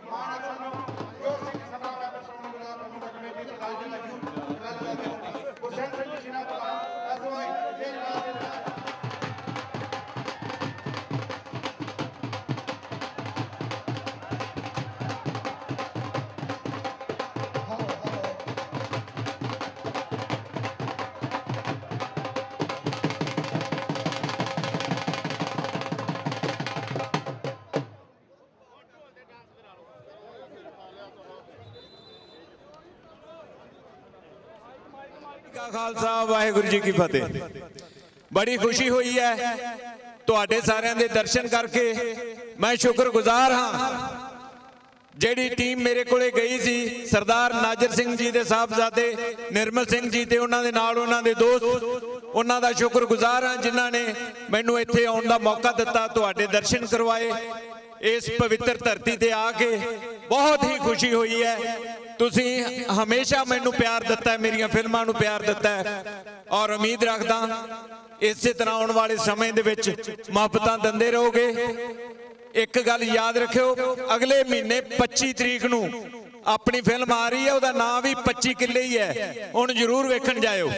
खालसा वाहिगुरू जी की फतेह। बड़ी खुशी हुई है तुहाडे सारिਆਂ ਦੇ दर्शन करके। मैं शुक्रगुजार हाँ ਜਿਹੜੀ टीम मेरे कोले गई सी सरदार नाजर सिंह जी के साहबजादे निर्मल सिंह जी ते उन्हां दे नाल उन्हां दे दोस्त उन्हां दा शुक्रगुजार हाँ जिन्हां ने मैनूं इत्थे आउण दा मौका दिता तुहाडे दर्शन करवाए। इस पवित्र धरती ते आके बहुत ही खुशी हुई है। तुसी हमेशा मैनू प्यार दिता है, मेरिया फिल्मां नू प्यार दिता है और उम्मीद रखदा इस तरह आने वाले समय दे विच मुहब्बतां दिंदे रहोगे। एक गल याद रखियो, अगले महीने 25 तरीक नू अपनी फिल्म आ रही है, उहदा नाम भी 25 किले ही है, हुण जरूर वेखण जाओ।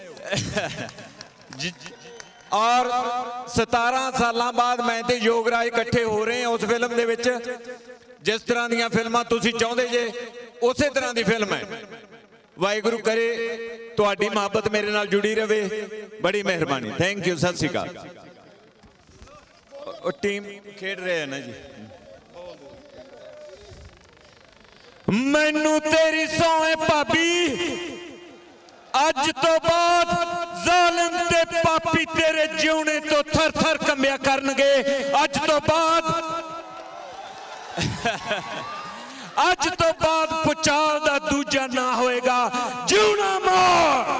और 17 साल बाद मैं ते योगराज इकट्ठे हो रहे हैं उस फिल्म दे विच। जिस तरह दी फिल्मां तुसी चाहुंदे जे उस तरह की फिल्म है। वाहिगुरू करे तुहाडी मुहब्बत मेरे नाल जुड़ी रहे। बड़ी मेहरबानी, थैंक यू, सत श्री अकाल। टीम खेड रहे हैं ना जी। मैनू तेरी सौए भाभी अज तो बाद जालिम ते पापी तेरे जिउने तो थर थर कंबिया करनगे। अज तो बाद अज तो बाद पुचाल दा दूजा ना होएगा, जिउना मोड़।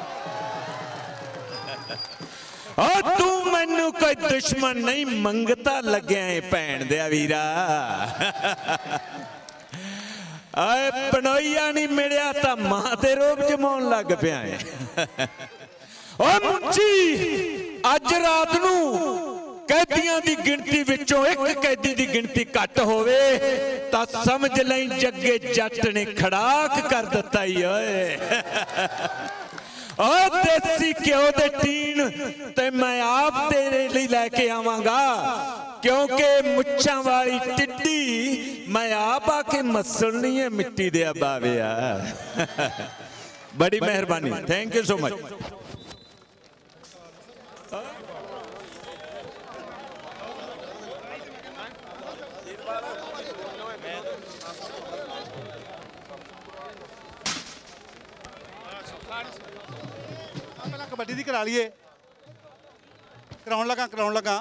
और तू मैनू कोई दुश्मन नहीं मंगता लग्या है भैन दे वीरा। आए पनोइया नहीं मिलिया तो मां ते रोब जमाउण लग पिया है। ओ मुंची अज रात नू कैदियां दी गिनती विचों एक कैदी दी गिनती घट होवे तां समझ लई जग्गे जट ने खड़ाक कर दिता ही। ओए देसी घ्यो दे टीन ते मैं आप तेरे लिए लैके आवांगा, क्योंकि मुच्छां वाली टिड्डी मैं आप आके मसलनी है मिट्टी दे बाविया। बड़ी मेहरबानी, thank you so much. Kabaddi दी करा लीए, कराउण लगा।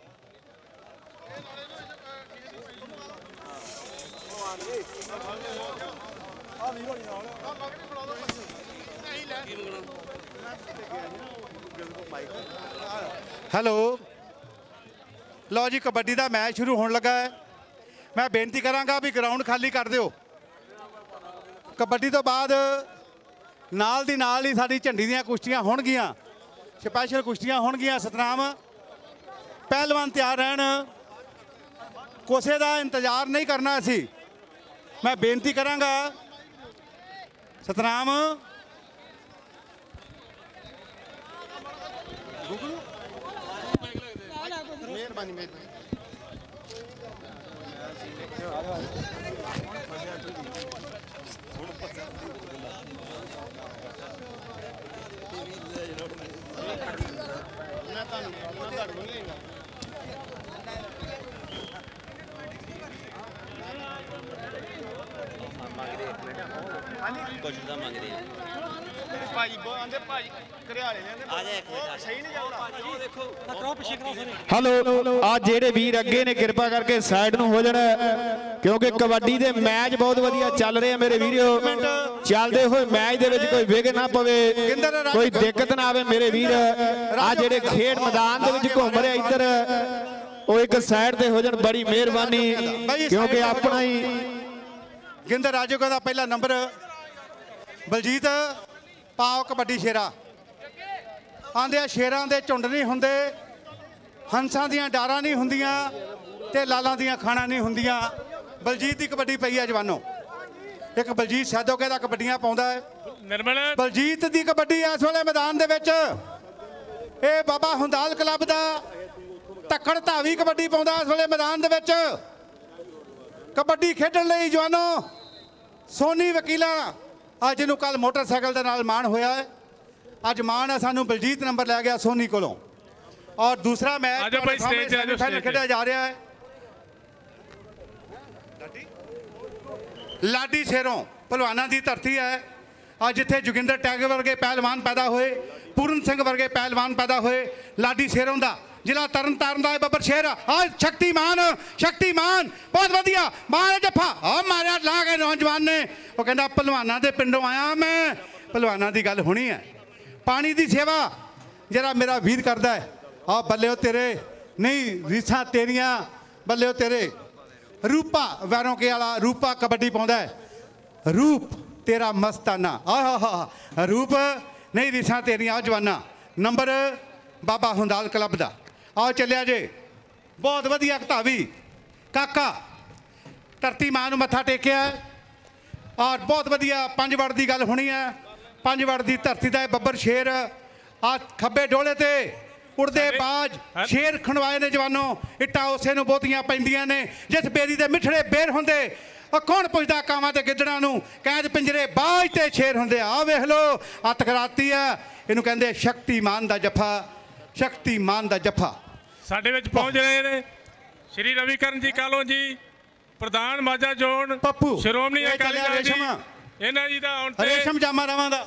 हेलो, लो जी कबड्डी का मैच शुरू होने लगा है। मैं बेनती करांगा भी ग्राउंड खाली कर दिओ। कबड्डी तो बाद नाल दी नाल ही साडी झंडी दियां कुश्तियां होणगियां, स्पैशल कुश्तियां होणगियां। सतनाम पहलवान तैयार रहन, कोसे का इंतजार नहीं करना असी। मैं बेनती करांगा सतनाम मेहरबानी। कुछ तो मंग रहे हैं हेलो, आज जेडे वीर अगे ने कृपा करके साइड नूं हो जाना, क्योंकि कबड्डी दे मैच बहुत वधिया चल रहे हैं मेरे वीरो। चलते हुए मैच दे विच कोई विघन ना पवे, कोई दिक्कत ना आवे मेरे वीर। आज जेडे खेड मैदान दे विच घूम रहे इधर वो एक साइड ते हो जान, बड़ी मेहरबानी, क्योंकि अपना ही गिंदर राजोगा का पहला नंबर। बलजीत पाओ कबड्डी शेरा आंदे शेरां दे झुंड नहीं हुंदे, हंसां दियां डारां नहीं हुंदियां ते लालां दियां खाना नहीं हुंदियां। ਬਲਜੀਤ ਦੀ ਕਬੱਡੀ ਪਈ ਹੈ ਜਵਾਨੋ। ਇੱਕ ਬਲਜੀਤ ਸੈਦੋਕੇ ਦਾ ਕਬੱਡੀਆਂ ਪਾਉਂਦਾ ਹੈ। ਨਿਰਮਲ ਬਲਜੀਤ ਦੀ ਕਬੱਡੀ ਇਸ ਵੇਲੇ ਮੈਦਾਨ ਦੇ ਵਿੱਚ। ਇਹ ਬਾਬਾ ਹੁੰਦਾਲ ਕਲੱਬ ਦਾ ਧੱਕੜ ਧਾਵੀ ਕਬੱਡੀ ਪਾਉਂਦਾ ਇਸ ਵੇਲੇ ਮੈਦਾਨ ਦੇ ਵਿੱਚ। ਕਬੱਡੀ ਖੇਡਣ ਲਈ ਜਵਾਨੋ ਸੋਨੀ ਵਕੀਲਾਂ ਅੱਜ ਨੂੰ ਕੱਲ ਮੋਟਰਸਾਈਕਲ ਦੇ ਨਾਲ ਮਾਣ ਹੋਇਆ ਹੈ। ਅੱਜ ਮਾਣ ਹੈ ਸਾਨੂੰ ਬਲਜੀਤ ਨੰਬਰ ਲੈ ਗਿਆ ਸੋਨੀ ਕੋਲੋਂ। ਔਰ ਦੂਸਰਾ ਮੈਚ ਸੈਮੀਫਾਈਨਲ ਖੇਡਿਆ ਜਾ ਰਿਹਾ ਹੈ। ਲਾਡੀ ਸ਼ੇਰੋਂ ਪਹਿਲਵਾਨਾਂ ਦੀ ਧਰਤੀ ਹੈ। ਅੱਜ ਜਿੱਥੇ ਜੋਗਿੰਦਰ ਟੈਗਰ ਵਰਗੇ ਪਹਿਲਵਾਨ ਪੈਦਾ ਹੋਏ, ਪੂਰਨ ਸਿੰਘ ਵਰਗੇ ਪਹਿਲਵਾਨ ਪੈਦਾ ਹੋਏ, ਲਾਡੀ ਸ਼ੇਰੋਂ ਦਾ ਜ਼ਿਲ੍ਹਾ ਤਰਨਤਾਰਨ ਦਾ ਬੱਬਰ ਸ਼ੇਰ ਅੱਜ ਸ਼ਕਤੀਮਾਨ ਬਹੁਤ ਵਧੀਆ ਮਾਰਿਆ ਜੱਫਾ ਆ ਮਾਰਿਆ ਲਾ ਕੇ ਨੌਜਵਾਨ ਨੇ। ਉਹ ਕਹਿੰਦਾ ਪਹਿਲਵਾਨਾਂ ਦੇ ਪਿੰਡੋਂ ਆਇਆ ਮੈਂ। ਪਹਿਲਵਾਨਾਂ ਦੀ ਗੱਲ ਹੋਣੀ ਹੈ। ਪਾਣੀ ਦੀ ਸੇਵਾ ਜਿਹੜਾ ਮੇਰਾ ਵੀਰ ਕਰਦਾ ਹੈ ਆ ਬੱਲਿਓ ਤੇਰੇ ਨਹੀਂ ਰੀਸਾਂ ਤੇਰੀਆਂ ਬੱਲਿਓ ਤੇਰੇ। ਰੂਪਾ ਵੈਰੋਂ ਕੇ ਵਾਲਾ ਰੂਪਾ ਕਬੱਡੀ ਪਾਉਂਦਾ ਹੈ। ਰੂਪ ਤੇਰਾ ਮਸਤਾਨਾ ਆਹ ਰੂਪ ਨਹੀਂ ਰੀਸਾਂ ਤੇਰੀਆਂ ਜਵਾਨਾ। ਨੰਬਰ ਬਾਬਾ ਹੁੰਦਾਲ ਕਲੱਬ ਦਾ ਆਹ ਚੱਲਿਆ ਜੇ। ਬਹੁਤ ਵਧੀਆ ਧਾਵੀ ਕਾਕਾ ਧਰਤੀ ਮਾਂ ਨੂੰ ਮੱਥਾ ਟੇਕਿਆ ਔਰ ਬਹੁਤ ਵਧੀਆ 5 ਵੜ ਦੀ ਗੱਲ ਹੋਣੀ ਹੈ। 5 ਵੜ ਦੀ ਧਰਤੀ ਦਾ ਬੱਬਰ ਸ਼ੇਰ ਆ ਖੱਬੇ ਡੋਲੇ ਤੇ ਉੜਦੇ ਬਾਜ ਸ਼ੇਰ ਖਣਵਾਏ ਨੇ ਜਵਾਨੋ। ਇੱਟਾਂ ਉਸੇ ਨੂੰ ਬਹੁਤੀਆਂ ਪੈਂਦੀਆਂ ਨੇ ਜਿਸ ਬੇਰੀ ਦੇ ਮਿੱਠੜੇ ਬੇਰ ਹੁੰਦੇ। ਉਹ ਕੌਣ ਪੁੱਛਦਾ ਕਾਵਾਂ ਤੇ ਗਿੱਦੜਾਂ ਨੂੰ ਕੈਦ ਪਿੰਜਰੇ ਬਾਜ ਤੇ ਸ਼ੇਰ ਹੁੰਦੇ। ਆ ਵੇਖ ਲੋ ਹੱਥ ਕਰਾਤੀ ਆ ਇਹਨੂੰ ਕਹਿੰਦੇ ਸ਼ਕਤੀਮਾਨ ਦਾ ਜੱਫਾ। ਸ਼ਕਤੀਮਾਨ ਦਾ ਜੱਫਾ ਸਾਡੇ ਵਿੱਚ ਪਹੁੰਚ ਰਹੇ ਨੇ ਸ਼੍ਰੀ ਰਵੀਕਰਨ ਜੀ ਕਾਲੋਂ ਜੀ ਪ੍ਰਧਾਨ ਮਾਝਾ ਜ਼ੋਨ ਪੱਪੂ ਸ਼੍ਰੋਮਣੀ ਅਕਾਲੀ ਦਲ ਜੀ। ਇਹਨਾਂ ਜੀ ਦਾ ਹੁਣ ਰੇਸ਼ਮ ਜਾਮਾ ਰਾਵਾਂ ਦਾ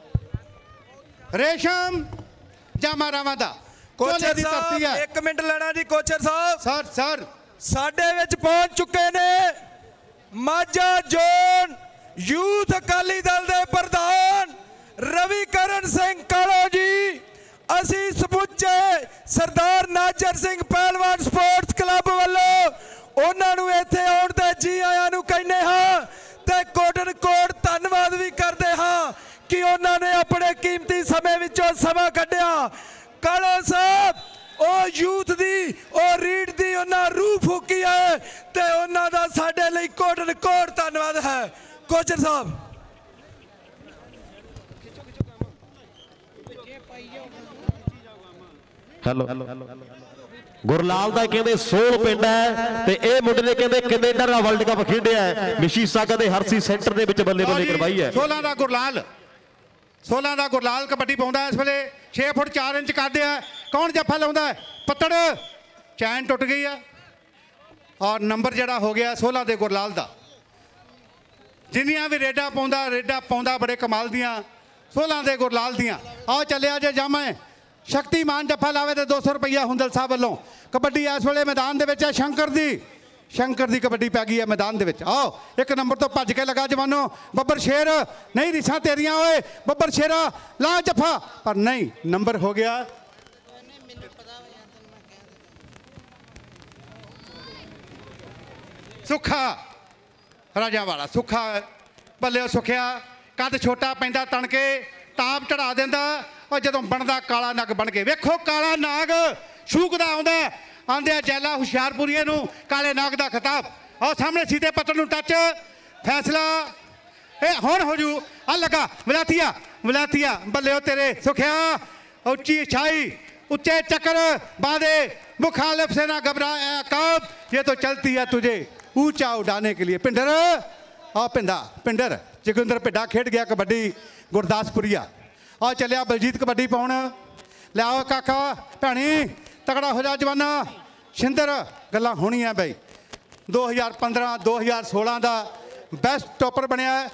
ਰੇਸ਼ਮ ਜਾਮਾ ਰਾਵਾਂ ਦਾ ਕੋਚਰ ਸਾਹਿਬ 1 ਮਿੰਟ ਲੈਣਾ ਜੀ। ਕੋਚਰ ਸਾਹਿਬ ਸਰ ਸਾਡੇ ਵਿੱਚ ਪਹੁੰਚ ਚੁੱਕੇ ਨੇ ਮਾਝਾ ਜ਼ੋਨ ਯੂਥ ਅਕਾਲੀ ਦਲ ਦੇ ਪ੍ਰਧਾਨ ਰਵੀਕਰਨ ਸਿੰਘ ਕਾਲੋ ਜੀ। ਅਸੀਂ ਸਮੁੱਚੇ ਸਰਦਾਰ ਨਾਜਰ ਸਿੰਘ ਪਹਿਲਵਾਨ ਸਪੋਰਟਸ ਕਲੱਬ ਵੱਲੋਂ ਉਹਨਾਂ ਨੂੰ ਇੱਥੇ ਆਉਣ ਤੇ ਜੀ ਆਇਆਂ ਨੂੰ ਕਹਿੰਦੇ ਹਾਂ ਤੇ ਕੋਟਨ ਕੋਟ ਧੰਨਵਾਦ ਵੀ ਕਰਦੇ ਹਾਂ ਕਿ ਉਹਨਾਂ ਨੇ ਆਪਣੇ ਕੀਮਤੀ ਸਮੇਂ ਵਿੱਚੋਂ ਸਮਾਂ ਕੱਢਿਆ। ਕਾਲੋ ਸਾਹਿਬ ਉਹ ਯੂਥ ਦੀ ਉਹ ਰੀਡ ਦੀ ਉਹਨਾਂ ਰੂਹ ਫੂਕੀ ਹੈ ਤੇ ਉਹਨਾਂ ਦਾ ਸਾਡੇ ਲਈ ਕੋਟਨ ਕੋਟ ਧੰਨਵਾਦ ਹੈ। ਕੋਚਰ ਸਾਹਿਬ ਹੈਲੋ ਗੁਰਲਾਲ ਦਾ ਕਹਿੰਦੇ 16 ਪਿੰਡ ਹੈ ਤੇ ਇਹ ਮੁੰਡੇ ਨੇ ਕਹਿੰਦੇ ਕੈਨੇਡਾ ਦਾ ਵਰਲਡ ਕੱਪ ਖੇਡਿਆ ਹੈ। ਮਿਸ਼ੀਸਾਗਾ ਦੇ ਹਰਸੀ ਸੈਂਟਰ ਦੇ ਵਿੱਚ ਬੱਲੇ ਬੱਲੇ ਕਰਵਾਈ ਹੈ। 16 ਦਾ ਗੁਰਲਾਲ ਕਬੱਡੀ ਪਾਉਂਦਾ ਇਸ ਵੇਲੇ 6 ਫੁੱਟ 4 ਇੰਚ ਕੱਢਿਆ। ਕੌਣ ਜੱਫਾ ਲਾਉਂਦਾ ਹੈ? ਪੱਤੜ ਚੈਨ ਟੁੱਟ ਗਈ ਆ ਔਰ ਨੰਬਰ ਜਿਹੜਾ ਹੋ ਗਿਆ 16 ਦੇ ਗੁਰਲਾਲ ਦਾ। ਜਿੰਨੀਆਂ ਵੀ ਰੇਡਾਂ ਪਾਉਂਦਾ ਬੜੇ ਕਮਾਲ ਦੀਆਂ 16 ਦੇ ਗੁਰਲਾਲ ਦੀਆਂ। ਆਹ ਚੱਲਿਆ ਜੇ ਜਾਮਾ ਸ਼ਕਤੀਮਾਨ ਜੱਫਾ ਲਾਵੇ ਤੇ 200 ਰੁਪਈਆ ਹੁੰਦਲ ਸਾਹਿਬ ਵੱਲੋਂ। ਕਬੱਡੀ ਇਸ ਵੇਲੇ ਮੈਦਾਨ ਦੇ ਵਿੱਚ ਹੈ। ਸ਼ੰਕਰ ਦੀ ਕਬੱਡੀ ਪੈ ਗਈ ਹੈ ਮੈਦਾਨ ਦੇ ਵਿੱਚ। ਆਓ 1 ਨੰਬਰ ਤੋਂ ਭੱਜ ਕੇ ਲਗਾ ਜਵਾਨੋ ਬੱਬਰ ਸ਼ੇਰ ਨਹੀਂ ਰੀਸਾਂ ਤੇਰੀਆਂ ਓਏ ਬੱਬਰ ਸ਼ੇਰਾ ਲਾ ਜੱਫਾ ਪਰ ਨਹੀਂ ਨੰਬਰ ਹੋ ਗਿਆ। ਸੁੱਖਾ ਰਾਜਾ ਵਾਲਾ ਸੁੱਖਾ ਬੱਲੇ ਸੁੱਖਿਆ ਕੱਦ ਛੋਟਾ ਪੈਂਦਾ ਤਣ ਕੇ ਤਾਪ ਚੜਾ ਦਿੰਦਾ। ਉਹ ਜਦੋਂ ਬਣਦਾ ਕਾਲਾ ਨਗ ਬਣ ਕੇ ਵੇਖੋ ਕਾਲਾ ਨਾਗ ਸ਼ੂਕਦਾ ਆਉਂਦੇ ਜੈਲਾ ਹੁਸ਼ਿਆਰਪੁਰੀਏ ਨੂੰ ਕਾਲੇ ਨਾਗ ਦਾ ਖਿਤਾਬ। ਆਹ ਸਾਹਮਣੇ ਸੀਤੇ ਪੱਤਰ ਨੂੰ ਟੱਚ ਫੈਸਲਾ ਇਹ ਹੁਣ ਹੋ ਜੂ। ਆ ਲਗਾ ਵਲਾਤੀਆ ਬੱਲੇ ਤੇਰੇ ਸੁਖਿਆ ਉੱਚੀ ਛਾਈ ਉੱਚੇ ਚੱਕਰ ਬਾਦੇ मुखालिफ से ना घबराया कब ये तो चलती है तुझे ऊंचा उड़ाने के लिए। पिंडर पिंडर जोगिंदर भिड्डा खेड गया कबड्डी गुरदासपुरिया। आ चलिया बलजीत कबड्डी पाउण लियाओ काका भैनी तगड़ा हो जा जवाना। शिंदर गल्लां होणियां बई 2015 2016 का बेस्ट टॉपर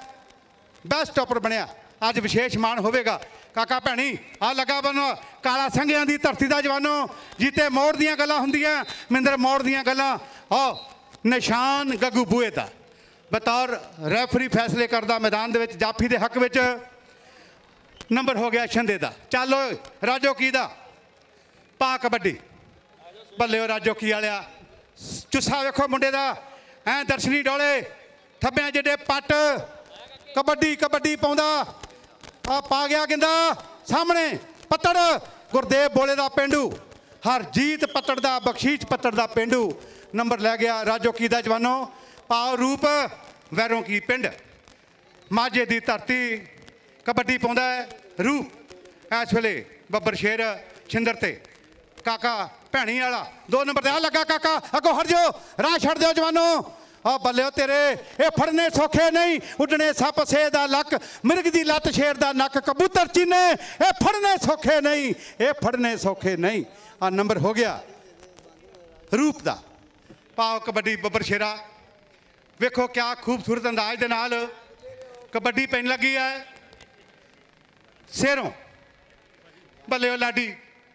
बनया अज विशेष मान होगा। काका भैनी आ लगा बन काला संघियां दी धरती दा जवानों जीते मोड़ दियां गल्लां हुंदियां मिंदर मोड़ दियां गल्लां। निशान गग्गू बूए दा बतौर रैफरी फैसले करदा मैदान दे विच जाफी दे हक विच नंबर हो गया शिंदे दा। चलो राजोकी दा पा कबड्डी बल्ले राजोकी वालिया चुस्सा वेखो मुंडे दा ऐ दर्शनी डोले थब्बियां जिड्डे पट कबड्डी कबड्डी पाउंदा आ पा गया गिंदा सामने पत्तड़ गुरदेव बोले दा पेंडू हरजीत पत्तड़ दा बख्शीश पत्तड़ दा पेंडू नंबर लै गया राजोकी दा जवानों ਪਾਓ ਰੂਪ ਵੈਰੋਂ ਕੀ ਪਿੰਡ ਮਾਝੇ ਦੀ ਧਰਤੀ ਕਬੱਡੀ ਪਾਉਂਦਾ ਰੂਹ ਇਸ ਵੇਲੇ ਬੱਬਰ ਸ਼ੇਰ ਛਿੰਦਰ ਤੇ ਕਾਕਾ ਭੈਣੀ ਵਾਲਾ 2 ਨੰਬਰ ਤੇ ਆ ਲੱਗਾ ਕਾਕਾ ਅੱਗੋਂ ਹਟ ਜਾਓ ਰਾਹ ਛੱਡ ਦਿਓ ਜਵਾਨੋ ਆ ਬੱਲਿਓ ਤੇਰੇ ਇਹ ਫੜਨੇ ਸੌਖੇ ਨਹੀਂ ਉੱਡਣੇ ਸੱਪ ਸੇ ਦਾ ਲੱਕ ਮਿਰਗ ਦੀ ਲੱਤ ਸ਼ੇਰ ਦਾ ਨੱਕ ਕਬੂਤਰ ਚੀਨੇ ਇਹ ਫੜਨੇ ਸੌਖੇ ਨਹੀਂ ਇਹ ਫੜਨੇ ਸੌਖੇ ਨਹੀਂ ਆ ਨੰਬਰ ਹੋ ਗਿਆ ਰੂਪ ਦਾ ਪਾਓ ਕਬੱਡੀ ਬੱਬਰ ਸ਼ੇਰਾ ਵੇਖੋ ਕਿਆ ਖੂਬਸੂਰਤ ਅੰਦਾਜ਼ ਦੇ ਨਾਲ ਕਬੱਡੀ ਪੈਣ ਲੱਗੀ ਹੈ ਸ਼ੇਰੋਂ ਬੱਲਿਓ ਲਾਡੀ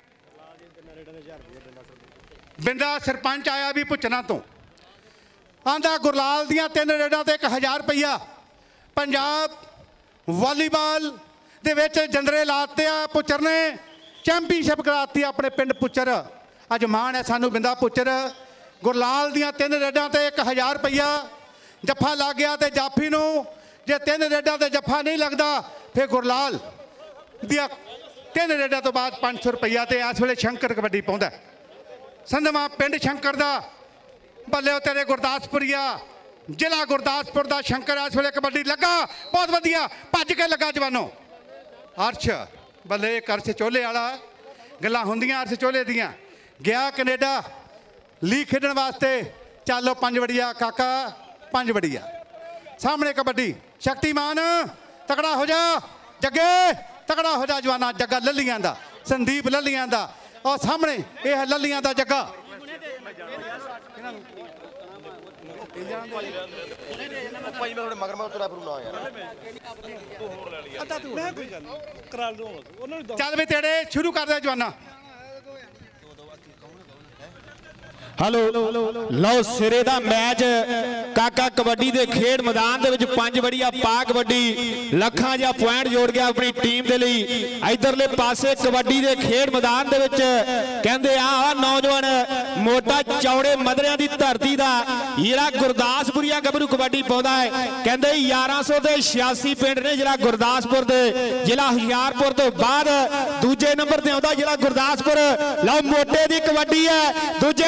ਬਿੰਦਾ ਸਰਪੰਚ ਆਇਆ ਵੀ ਪੁੱਛਣਾ ਤੋਂ ਆਂਦਾ ਗੁਰਲਾਲ ਦੀਆਂ 3 ਰੇਡਾਂ ਤੇ 1000 ਰੁਪਈਆ ਪੰਜਾਬ ਵਾਲੀਬਾਲ ਦੇ ਵਿੱਚ ਜੰਦਰੇ ਲਾਤੇ ਆ ਪੁੱਚਰ ਨੇ ਚੈਂਪੀਅਨਸ਼ਿਪ ਕਰਾਤੀ ਆਪਣੇ ਪਿੰਡ ਪੁੱਚਰ ਅੱਜ ਮਾਣ ਹੈ ਸਾਨੂੰ ਬਿੰਦਾ ਪੁੱਚਰ ਗੁਰਲਾਲ ਦੀਆਂ 3 ਰੇਡਾਂ ਤੇ 1000 ਰੁਪਈਆ ਜੱਫਾ ਲੱਗ ਗਿਆ ਤੇ ਜਾਫੀ ਨੂੰ ਜੇ 3 ਰੇਡਾਂ ਤੇ ਜੱਫਾ ਨਹੀਂ ਲੱਗਦਾ ਫਿਰ ਗੁਰਲਾਲ ਦੀਆਂ 3 ਰੇਡਾਂ ਤੋਂ ਬਾਅਦ 500 ਰੁਪਈਆ ਤੇ ਇਸ ਵੇਲੇ ਸ਼ੰਕਰ ਕਬੱਡੀ ਪਾਉਂਦਾ ਸੰਧਵਾ ਪਿੰਡ ਸ਼ੰਕਰ ਦਾ ਬੱਲਿਓ ਤੇਰੇ ਗੁਰਦਾਸਪੁਰੀਆ ਜ਼ਿਲ੍ਹਾ ਗੁਰਦਾਸਪੁਰ ਦਾ ਸ਼ੰਕਰ ਇਸ ਵੇਲੇ ਕਬੱਡੀ ਲੱਗਾ ਬਹੁਤ ਵਧੀਆ ਭੱਜ ਕੇ ਲੱਗਾ ਜਵਾਨੋ ਅਰਸ਼ ਬੱਲੇ ਅਰਸ਼ ਚੋਲੇ ਵਾਲਾ ਗੱਲਾਂ ਹੁੰਦੀਆਂ ਅਰਸ਼ ਚੋਲੇ ਦੀਆਂ ਗਿਆ ਕੈਨੇਡਾ ਲੀਗ ਖੇਡਣ ਵਾਸਤੇ ਚੱਲੋ 5 ਵੜੀਆ ਕਾਕਾ 5 ਵੜੀਆ ਸਾਹਮਣੇ ਕਬੱਡੀ ਸ਼ਕਤੀਮਾਨ ਤਕੜਾ ਹੋ ਜਾ ਜੱਗੇ ਤਕੜਾ ਹੋ ਜਾ ਜਵਾਨਾ ਜੱਗਾ ਲੱਲੀਆਂ ਦਾ ਸੰਦੀਪ ਲੱਲੀਆਂ ਦਾ ਔਰ ਸਾਹਮਣੇ ਇਹ ਲੱਲੀਆਂ ਦਾ ਜੱਗਾ ਚੱਲ ਵੀ ਤੇੜੇ ਸ਼ੁਰੂ ਕਰ ਦੇ ਜਵਾਨਾ ਹਲੋ ਲਓ ਸਿਰੇ ਦਾ ਮੈਚ ਕਾਕਾ ਕਬੱਡੀ ਦੇ ਖੇਡ ਮੈਦਾਨ ਦੇ ਵਿੱਚ 5 ਵੜੀਆ ਪਾ ਕਬੱਡੀ ਲੱਖਾਂ ਜਿਹਾ ਪੁਆਇੰਟ ਜੋੜ ਗਿਆ ਆਪਣੀ ਟੀਮ ਦੇ ਲਈ ਇਧਰਲੇ ਪਾਸੇ ਕਬੱਡੀ ਦੇ ਖੇਡ ਮੈਦਾਨ ਦੇ ਵਿੱਚ ਕਹਿੰਦੇ ਆ ਨੌਜਵਾਨ ਮੋਟਾ ਚੌੜੇ ਮਦਰਿਆਂ ਦੀ ਧਰਤੀ ਦਾ ਜਿਹੜਾ ਗੁਰਦਾਸਪੁਰੀਆ ਗੱਭਰੂ ਕਬੱਡੀ ਪਾਉਂਦਾ ਹੈ ਕਹਿੰਦੇ 1100 ਦੇ 86 ਪਿੰਡ ਨੇ ਜਿਹੜਾ ਗੁਰਦਾਸਪੁਰ ਦੇ ਜ਼ਿਲ੍ਹਾ ਹੁਸ਼ਿਆਰਪੁਰ ਤੋਂ ਬਾਅਦ ਦੂਜੇ ਨੰਬਰ ਤੇ ਆਉਂਦਾ ਜਿਹੜਾ ਗੁਰਦਾਸਪੁਰ ਲਓ ਮੋਟੇ ਦੀ ਕਬੱਡੀ ਹੈ ਦੂਜੇ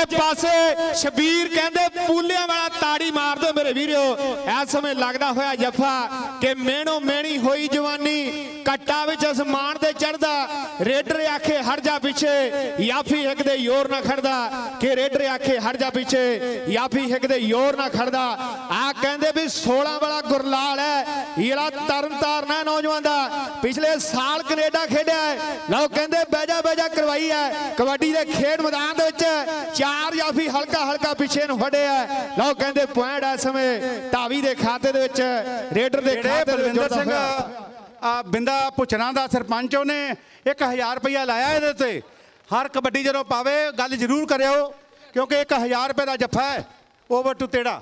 ਸ਼ਬੀਰ ਕਹਿੰਦੇ ਪੂਲਿਆਂ ਵਾਲਾ ਤਾੜੀ ਮਾਰ ਦਿਓ ਮੇਰੇ ਵੀਰੋ ਇਸ ਸਮੇਂ ਲੱਗਦਾ ਹੋਇਆ ਜੱਫਾ ਕਿ ਮਿਹਣੋ ਮਿਹਣੀ ਹੋਈ ਜਵਾਨੀ ਕੱਟਾ ਵਿੱਚ ਅਸਮਾਨ ਤੇ ਚੜਦਾ ਰੇਡਰ ਆਖੇ ਹਟ ਜਾ ਪਿੱਛੇ ਯਾਫੀ ਹਿੱਕ ਦੇ ਯੋਰ ਨਾ ਖੜਦਾ ਕਿ ਰੇਡਰ ਆਖੇ ਹਟ ਜਾ ਪਿੱਛੇ ਯਾਫੀ ਹਿੱਕ ਦੇ ਯੋਰ ਨਾ ਖੜਦਾ ਆ ਕਹਿੰਦੇ ਵੀ 16 ਵਾਲਾ ਗੁਰਲਾਲ ਹੈ ਜਿਹੜਾ ਤਰਨ ਤਾਰਨ ਹੈ ਨੌਜਵਾਨ ਦਾ ਪਿਛਲੇ ਸਾਲ ਕੈਨੇਡਾ ਖੇਡਿਆ ਹੈ ਲਓ ਕਹਿੰਦੇ ਬੈਜਾ ਕਰਵਾਈ ਹੈ ਕਬੱਡੀ ਦੇ ਖੇਡ ਮੈਦਾਨ ਦੇ ਵਿੱਚ 4 ਜਾਫੀ ਹਲਕਾ ਪਿੱਛੇ ਨੂੰ ਫੜਿਆ ਲਓ ਕਹਿੰਦੇ ਪੁਆਇੰਟ ਇਸ ਸਮੇਂ ਧਾਵੀ ਦੇ ਖਾਤੇ ਦੇ ਵਿੱਚ ਰੇਡਰ ਦੇ ਖਾਤੇ ਦੇ ਵਿੱਚ ਸਿੰਘ ਆ ਬਿੰਦਾ ਪੁੱਛਣਾ ਦਾ ਸਰਪੰਚ ਉਹਨੇ 1000 ਰੁਪਈਆ ਲਾਇਆ ਇਹਦੇ ਤੇ ਹਰ ਕਬੱਡੀ ਜਦੋਂ ਪਾਵੇ ਗੱਲ ਜ਼ਰੂਰ ਕਰਿਓ ਕਿਉਂਕਿ 1000 ਰੁਪਏ ਦਾ ਜੱਫਾ ਹੈ ਓਵਰ ਟੂ ਤੇੜਾ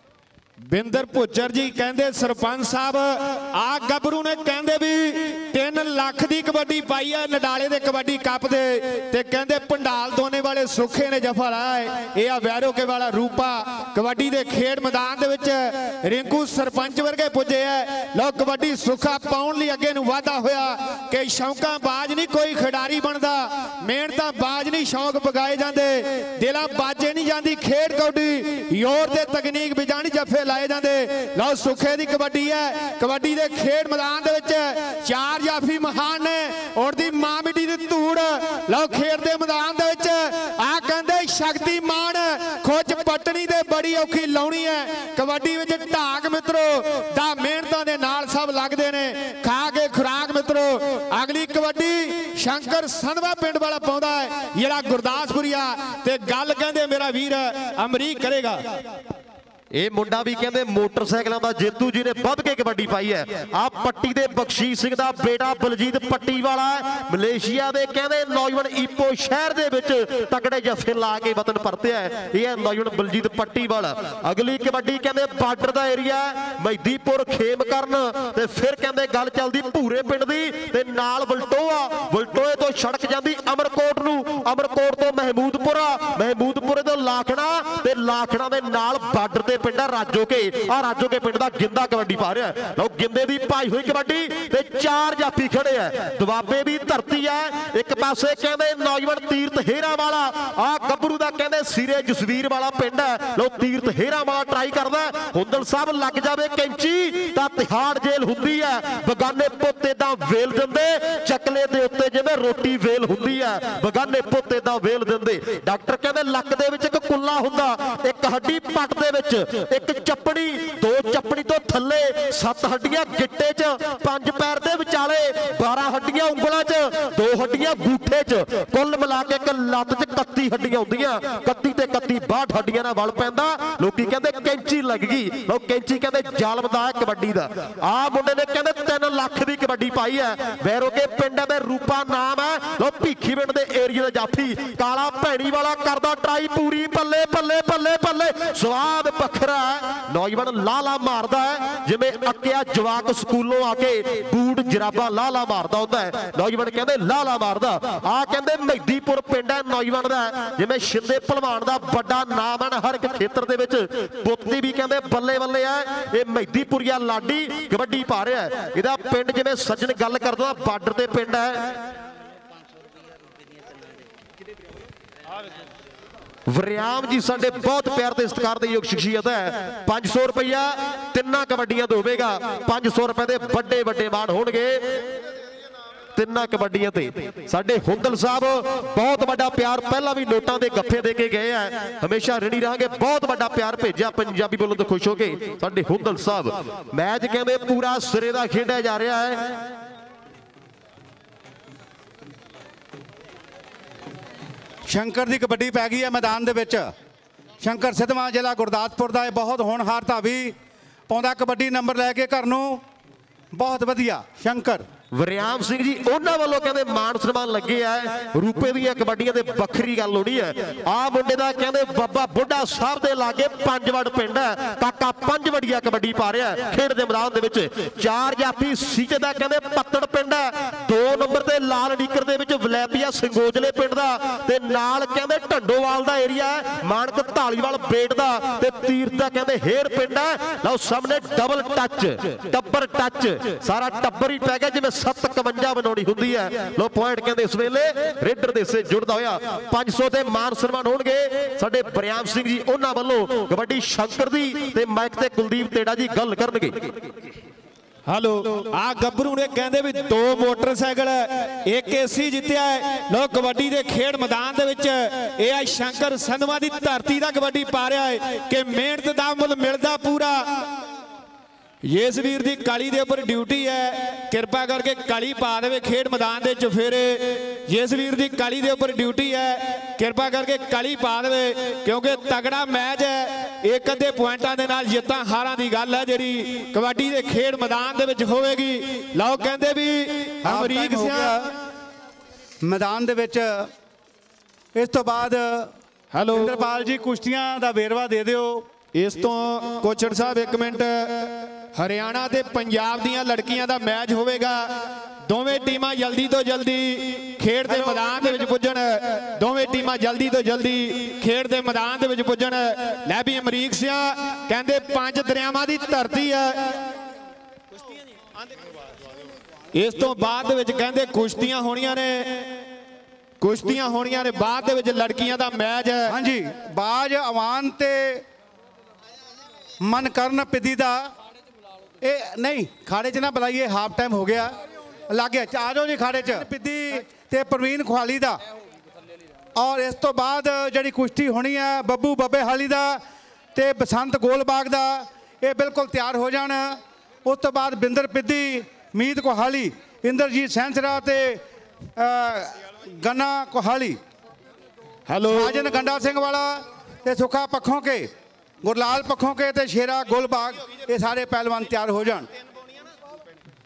ਬਿੰਦਰ ਭੁੱਚਰ ਜੀ ਕਹਿੰਦੇ ਸਰਪੰਚ ਸਾਹਿਬ ਆ ਗੱਭਰੂ ਨੇ ਕਹਿੰਦੇ ਵੀ 3 ਲੱਖ ਦੀ ਕਬੱਡੀ ਪਾਈ ਹੈ ਨਡਾਲੇ ਦੇ ਕਬੱਡੀ ਕੱਪ ਦੇ ਤੇ ਕਹਿੰਦੇ ਪੰਡਾਲ ਦੋਨੇ ਵਾਲੇ ਸੁੱਖੇ ਨੇ ਜਫਾ ਲਾਇਆ ਹੈ ਇਹ ਆ ਵੈਰੋਕੇ ਵਾਲਾ ਰੂਪਾ ਕਬੱਡੀ ਦੇ ਖੇਡ ਮੈਦਾਨ ਦੇ ਵਿੱਚ ਰਿੰਕੂ ਸਰਪੰਚ ਵਰਗੇ ਪੁੱਜੇ ਐ ਲਓ ਕਬੱਡੀ ਸੁੱਖਾ ਪਾਉਣ ਲਈ ਅੱਗੇ ਨੂੰ ਵਾਧਾ ਹੋਇਆ ਕਿ ਸ਼ੌਂਕਾਂ ਬਾਜ ਨਹੀਂ ਕੋਈ ਖਿਡਾਰੀ ਬਣਦਾ ਮਿਹਨਤਾਂ ਬਾਜ ਨਹੀਂ ਸ਼ੌਂਕ ਪਗਾਏ ਜਾਂਦੇ ਦਿਲਾਂ ਬਾਜੇ ਨਹੀਂ ਜਾਂਦੀ ਖੇਡ ਕਬੱਡੀ ਯੋਰ ਤੇ ਤਕਨੀਕ ਵੀ ਜਾਣੀ ਜੱਫੇ ਲਾਏ ਜਾਂਦੇ ਲਓ ਸੁੱਖੇ ਦੀ ਕਬੱਡੀ ਹੈ ਕਬੱਡੀ ਦੇ ਖੇਡ ਮੈਦਾਨ ਦੇ ਵਿੱਚ 4 ਜਾਫੀ ਮਹਾਨ ਨੇ ਉੜਦੀ ਮਾਂ ਮਿੱਟੀ ਦੀ ਧੂੜ ਲਓ ਖੇਡ ਦੇ ਮੈਦਾਨ ਦੇ ਵਿੱਚ ਆ ਕਹਿੰਦੇ ਸ਼ਕਤੀਮਾਨ ਖੁੱਜ ਪਟਣੀ ਤੇ ਬੜੀ ਔਖੀ ਲਾਉਣੀ ਹੈ ਕਬੱਡੀ ਵਿੱਚ ਢਾਕ ਮਿੱਤਰੋ ਦਾ ਮਿਹਨਤਾਂ ਦੇ ਨਾਲ ਸਭ ਲੱਗਦੇ ਨੇ ਖਾ ਕੇ ਖੁਰਾਕ ਮਿੱਤਰੋ ਅਗਲੀ ਕਬੱਡੀ ਸ਼ੰਕਰ ਸੰਧਵਾ ਪਿੰਡ ਵਾਲਾ ਪਾਉਂਦਾ ਹੈ ਜਿਹੜਾ ਗੁਰਦਾਸਪੁਰੀਆ ਤੇ ਗੱਲ ਕਹਿੰਦੇ ਮੇਰਾ ਵੀਰ ਅਮਰੀਕ ਕਰੇਗਾ ਇਹ ਮੁੰਡਾ ਵੀ ਕਹਿੰਦੇ ਮੋਟਰਸਾਈਕਲਾਂ ਦਾ ਜੇਤੂ ਜਿਹਨੇ ਵੱਧ ਕੇ ਕਬੱਡੀ ਪਾਈ ਹੈ ਆ ਪੱਟੀ ਦੇ ਬਖਸ਼ੀਸ਼ ਸਿੰਘ ਦਾ ਬੇਟਾ ਬਲਜੀਤ ਪੱਟੀ ਵਾਲਾ ਮਲੇਸ਼ੀਆ ਦੇ ਕਹਿੰਦੇ ਨੌਜਵਾਨ ਈਪੋ ਸ਼ਹਿਰ ਦੇ ਵਿੱਚ ਤਕੜੇ ਜੱਫੇ ਲਾ ਕੇ ਵਤਨ ਪਰਤਿਆ ਹੈ ਇਹ ਨੌਜਵਾਨ ਬਲਜੀਤ ਪੱਟੀ ਵਾਲਾ ਅਗਲੀ ਕਬੱਡੀ ਕਹਿੰਦੇ ਬਾਰਡਰ ਦਾ ਏਰੀਆ ਮਹਿਦੀਪੁਰ ਖੇਮ ਕਰਨ ਤੇ ਫਿਰ ਕਹਿੰਦੇ ਗੱਲ ਚੱਲਦੀ ਭੂਰੇ ਪਿੰਡ ਦੀ ਤੇ ਨਾਲ ਵਲਟੋਏ ਤੋਂ ਸੜਕ ਜਾਂਦੀ ਅਮਰਕੋਟ ਨੂੰ ਅਮਰਕੋਟ ਤੋਂ ਮਹਿਮੂਦਪੁਰੇ ਤੋਂ ਲਾਖਣਾ ਤੇ ਲਾਖਣਾ ਦੇ ਨਾਲ ਬਾਰਡਰ ਤੇ के पिंड है राजोके, आ राजोके पिंड का गिंदा कबड्डी पा रहा है। लो गिंदे की पाई हुई कबड्डी ते 4 जाफी खड़े है, दुआबे भी धरती है। एक पासे कहते नौजवान तीरथ हेरा वाला, आ गब्बरू का कहते सिरे जसवीर वाला पिंड है। लो तीरथ हेरा वाला ट्राई करदा, हुंदल साहब लग जावे कैंची तां तिहाड़ जेल हुंदी है। बगाने पोते दा वेल दिंदे, चकले दे उत्ते जिवें रोटी वेल हुंदी है, बगाने पोते दा वेल दिंदे। डॉक्टर कहते लक दे विच एक कुल्ला हुंदा, एक हड्डी पट दे विच, एक चपड़ी, 2 चपड़ी तो थल्ले, 7 हड्डियां गिट्टे च, 5 पैर दे विचाले, 12 हड्डियां उंगलां च, 2 हड्डियां गूठे च, कुल मिला के एक लत्त च 31 हड्डियां हुंदियां। 31 ते 31 62 हड्डियां नाल वल पैंदा। लोकी कहते कैंची लग गई, लो कैंची कहते जालम दा है कबड्डी दा। आ मुंडे ने कहते 3 लाख दी कबड्डी पाई है। वैरो के पिंड में रूपा नाम है, लो भीखी पिंड दे एरिया दा जाफी काला भैणी वाला करदा ट्राई पूरी, पल्ले पल्ले पल्ले पल्ले, स्वाद बखरा है। नौजवान लाला मारदा है जिवें अक्या जवाक स्कूलों आके बूट जराबा लाला मारदा हुंदा है। नौजवान कहते लाला मारदा। आ कहते मेहदीपुर पिंड है नौजवान दा, जिवें शिंदे भलवान दा बड़ा नाम है हर एक खेतर दे विच। पुत्ती भी कहते बल्ले बल्ले है, ये मेहदीपुरिया लाडी कबड्डी पा रहा है। इहदा पिंड जिवें सज्जन गल करदा बार्डर ते पिंड है। वरियाम जी साडे बहुत प्यार ते सत्कार दे योग शख्सियत है। 500 रुपया 3 कबड्डियां होवेगा, 500 रुपए दे बड़े बड़े मान होणगे 3 कबड्डियां ते। साडे हुंदल साहब बहुत बड़ा प्यार पहला भी नोटां दे गफ्फे दे के गए हैं, हमेशा ऋणी रहांगे। बहुत बड़ा प्यार भेजा पंजाबी बोलण तो खुश हो गए साडे हुंदल साहब। मैच कहंदे पूरा सिरे दा खेडिया जा रहा है। शंकर की कबड्डी पै गई है मैदान दे विच। शंकर सिद्धवां जिला गुरदासपुर का बहुत होनहार धावी पाउंदा कबड्डी नंबर लैके घर नूं, बहुत वधिया शंकर। वरियाम सिंह जी उन्होंने वालों कहते मान सम्मान लगे है। रूपे दी कबड्डियां ते बखरी गल होनी है। आ मुंडे दा कहते बाबा बुढ़ा साहब दे लागे 5 वड़ पिंड है, काका 5 वड़िया कबड्डी पा रहा है खेड दे मैदान दे विच। 4 जाफी सीचे दा कहते पत्तड़ पिंड है, 2 नंबर ते लाल नीकर दे विच वलैपिया संगोजले पिंड दा, ते नाल कहते ढंडोवाल दा एरिया है, मानक धालीवाल बेट दा, ते तीरथ दा कहते हेर पिंड है। लो सामने डबल टच टब्बर टच सारा टब्बर ही पै गया जिवें 751 बनानी हुंदी है। लो पॉइंट कहते इस वेले रेडर दे से जुड़दा होया 500 ते मान सम्मान होणगे साडे वरियाम सिंह जी उन्हां वल्लों कबड्डी शंकर दी ते माइक ते कुलदीप तेड़ा जी गल करनगे। हेलो आ गब्बरू ने कहते भी 2 मोटरसाइकिल 1 AC जितया है। लो कबड्डी के खेड मैदान दे विच ये आ शंकर संधवा दी धरती दा कबड्डी पा रहा है कि मेहनत दा मुल मिलदा पूरा। इस वीर दी काली दे उपर ड्यूटी है, कृपा करके काली पा दे खेड मैदान दे चफेरे। जिस वीर दी काली दे उपर ड्यूटी है कृपा करके काली पा दे, क्योंकि तगड़ा मैच है। एक अद्धे पॉइंटां दे नाल जित्तां हारां दी गल है जिहड़ी कबड्डी दे खेड मैदान दे विच होवेगी। लो कहंदे भी अमरीक सिंह मैदान दे विच। इस तो बाद हेलो इंद्रपाल जी कुश्तियां दा वेरवा दे दिओ। इस तो कोचड़ साहब 1 मिनट, हरियाणा ते पंजाब दियां लड़कियां दा मैच होवेगा। दोवें टीमां जल्दी तो जल्दी खेड दे मैदान दे विच पुज्जण, दोवें टीमां जल्दी तो जल्दी खेड दे मैदान दे विच पुज्जण। लै भी अमरीक सिंह कहंदे 5 दरियावां दी धरती है। इस तो बाद दे विच कहंदे कुश्तियां होणियां ने, कुश्तियां होणियां ने, बाद दे विच लड़कियां दा मैच है। हाँ जी, बाज अवान ते मन करन पिदी दा ए नहीं खाड़े च ना बुलाइए, हाफ टाइम हो गया लग गया। आ जाओ जी खाड़े च पिदी ते प्रवीण खुआली दा। और इस तो बाद जिहड़ी कुश्ती होनी है बब्बू बब्बे हाली दा ते बसंत गोलबाग दा, ये बिल्कुल तैयार हो जाण। उस तो बाद बिंदर पिदी, मीत कोहाली, इंद्रजीत सैंसरा ते गन्ना कोहाली, हेलो राजन गंडा सिंह वाला ते सुखा पखों के, गुरलाल पखों के ते शेरा गोलबाग, ये सारे पहलवान तैयार हो जान।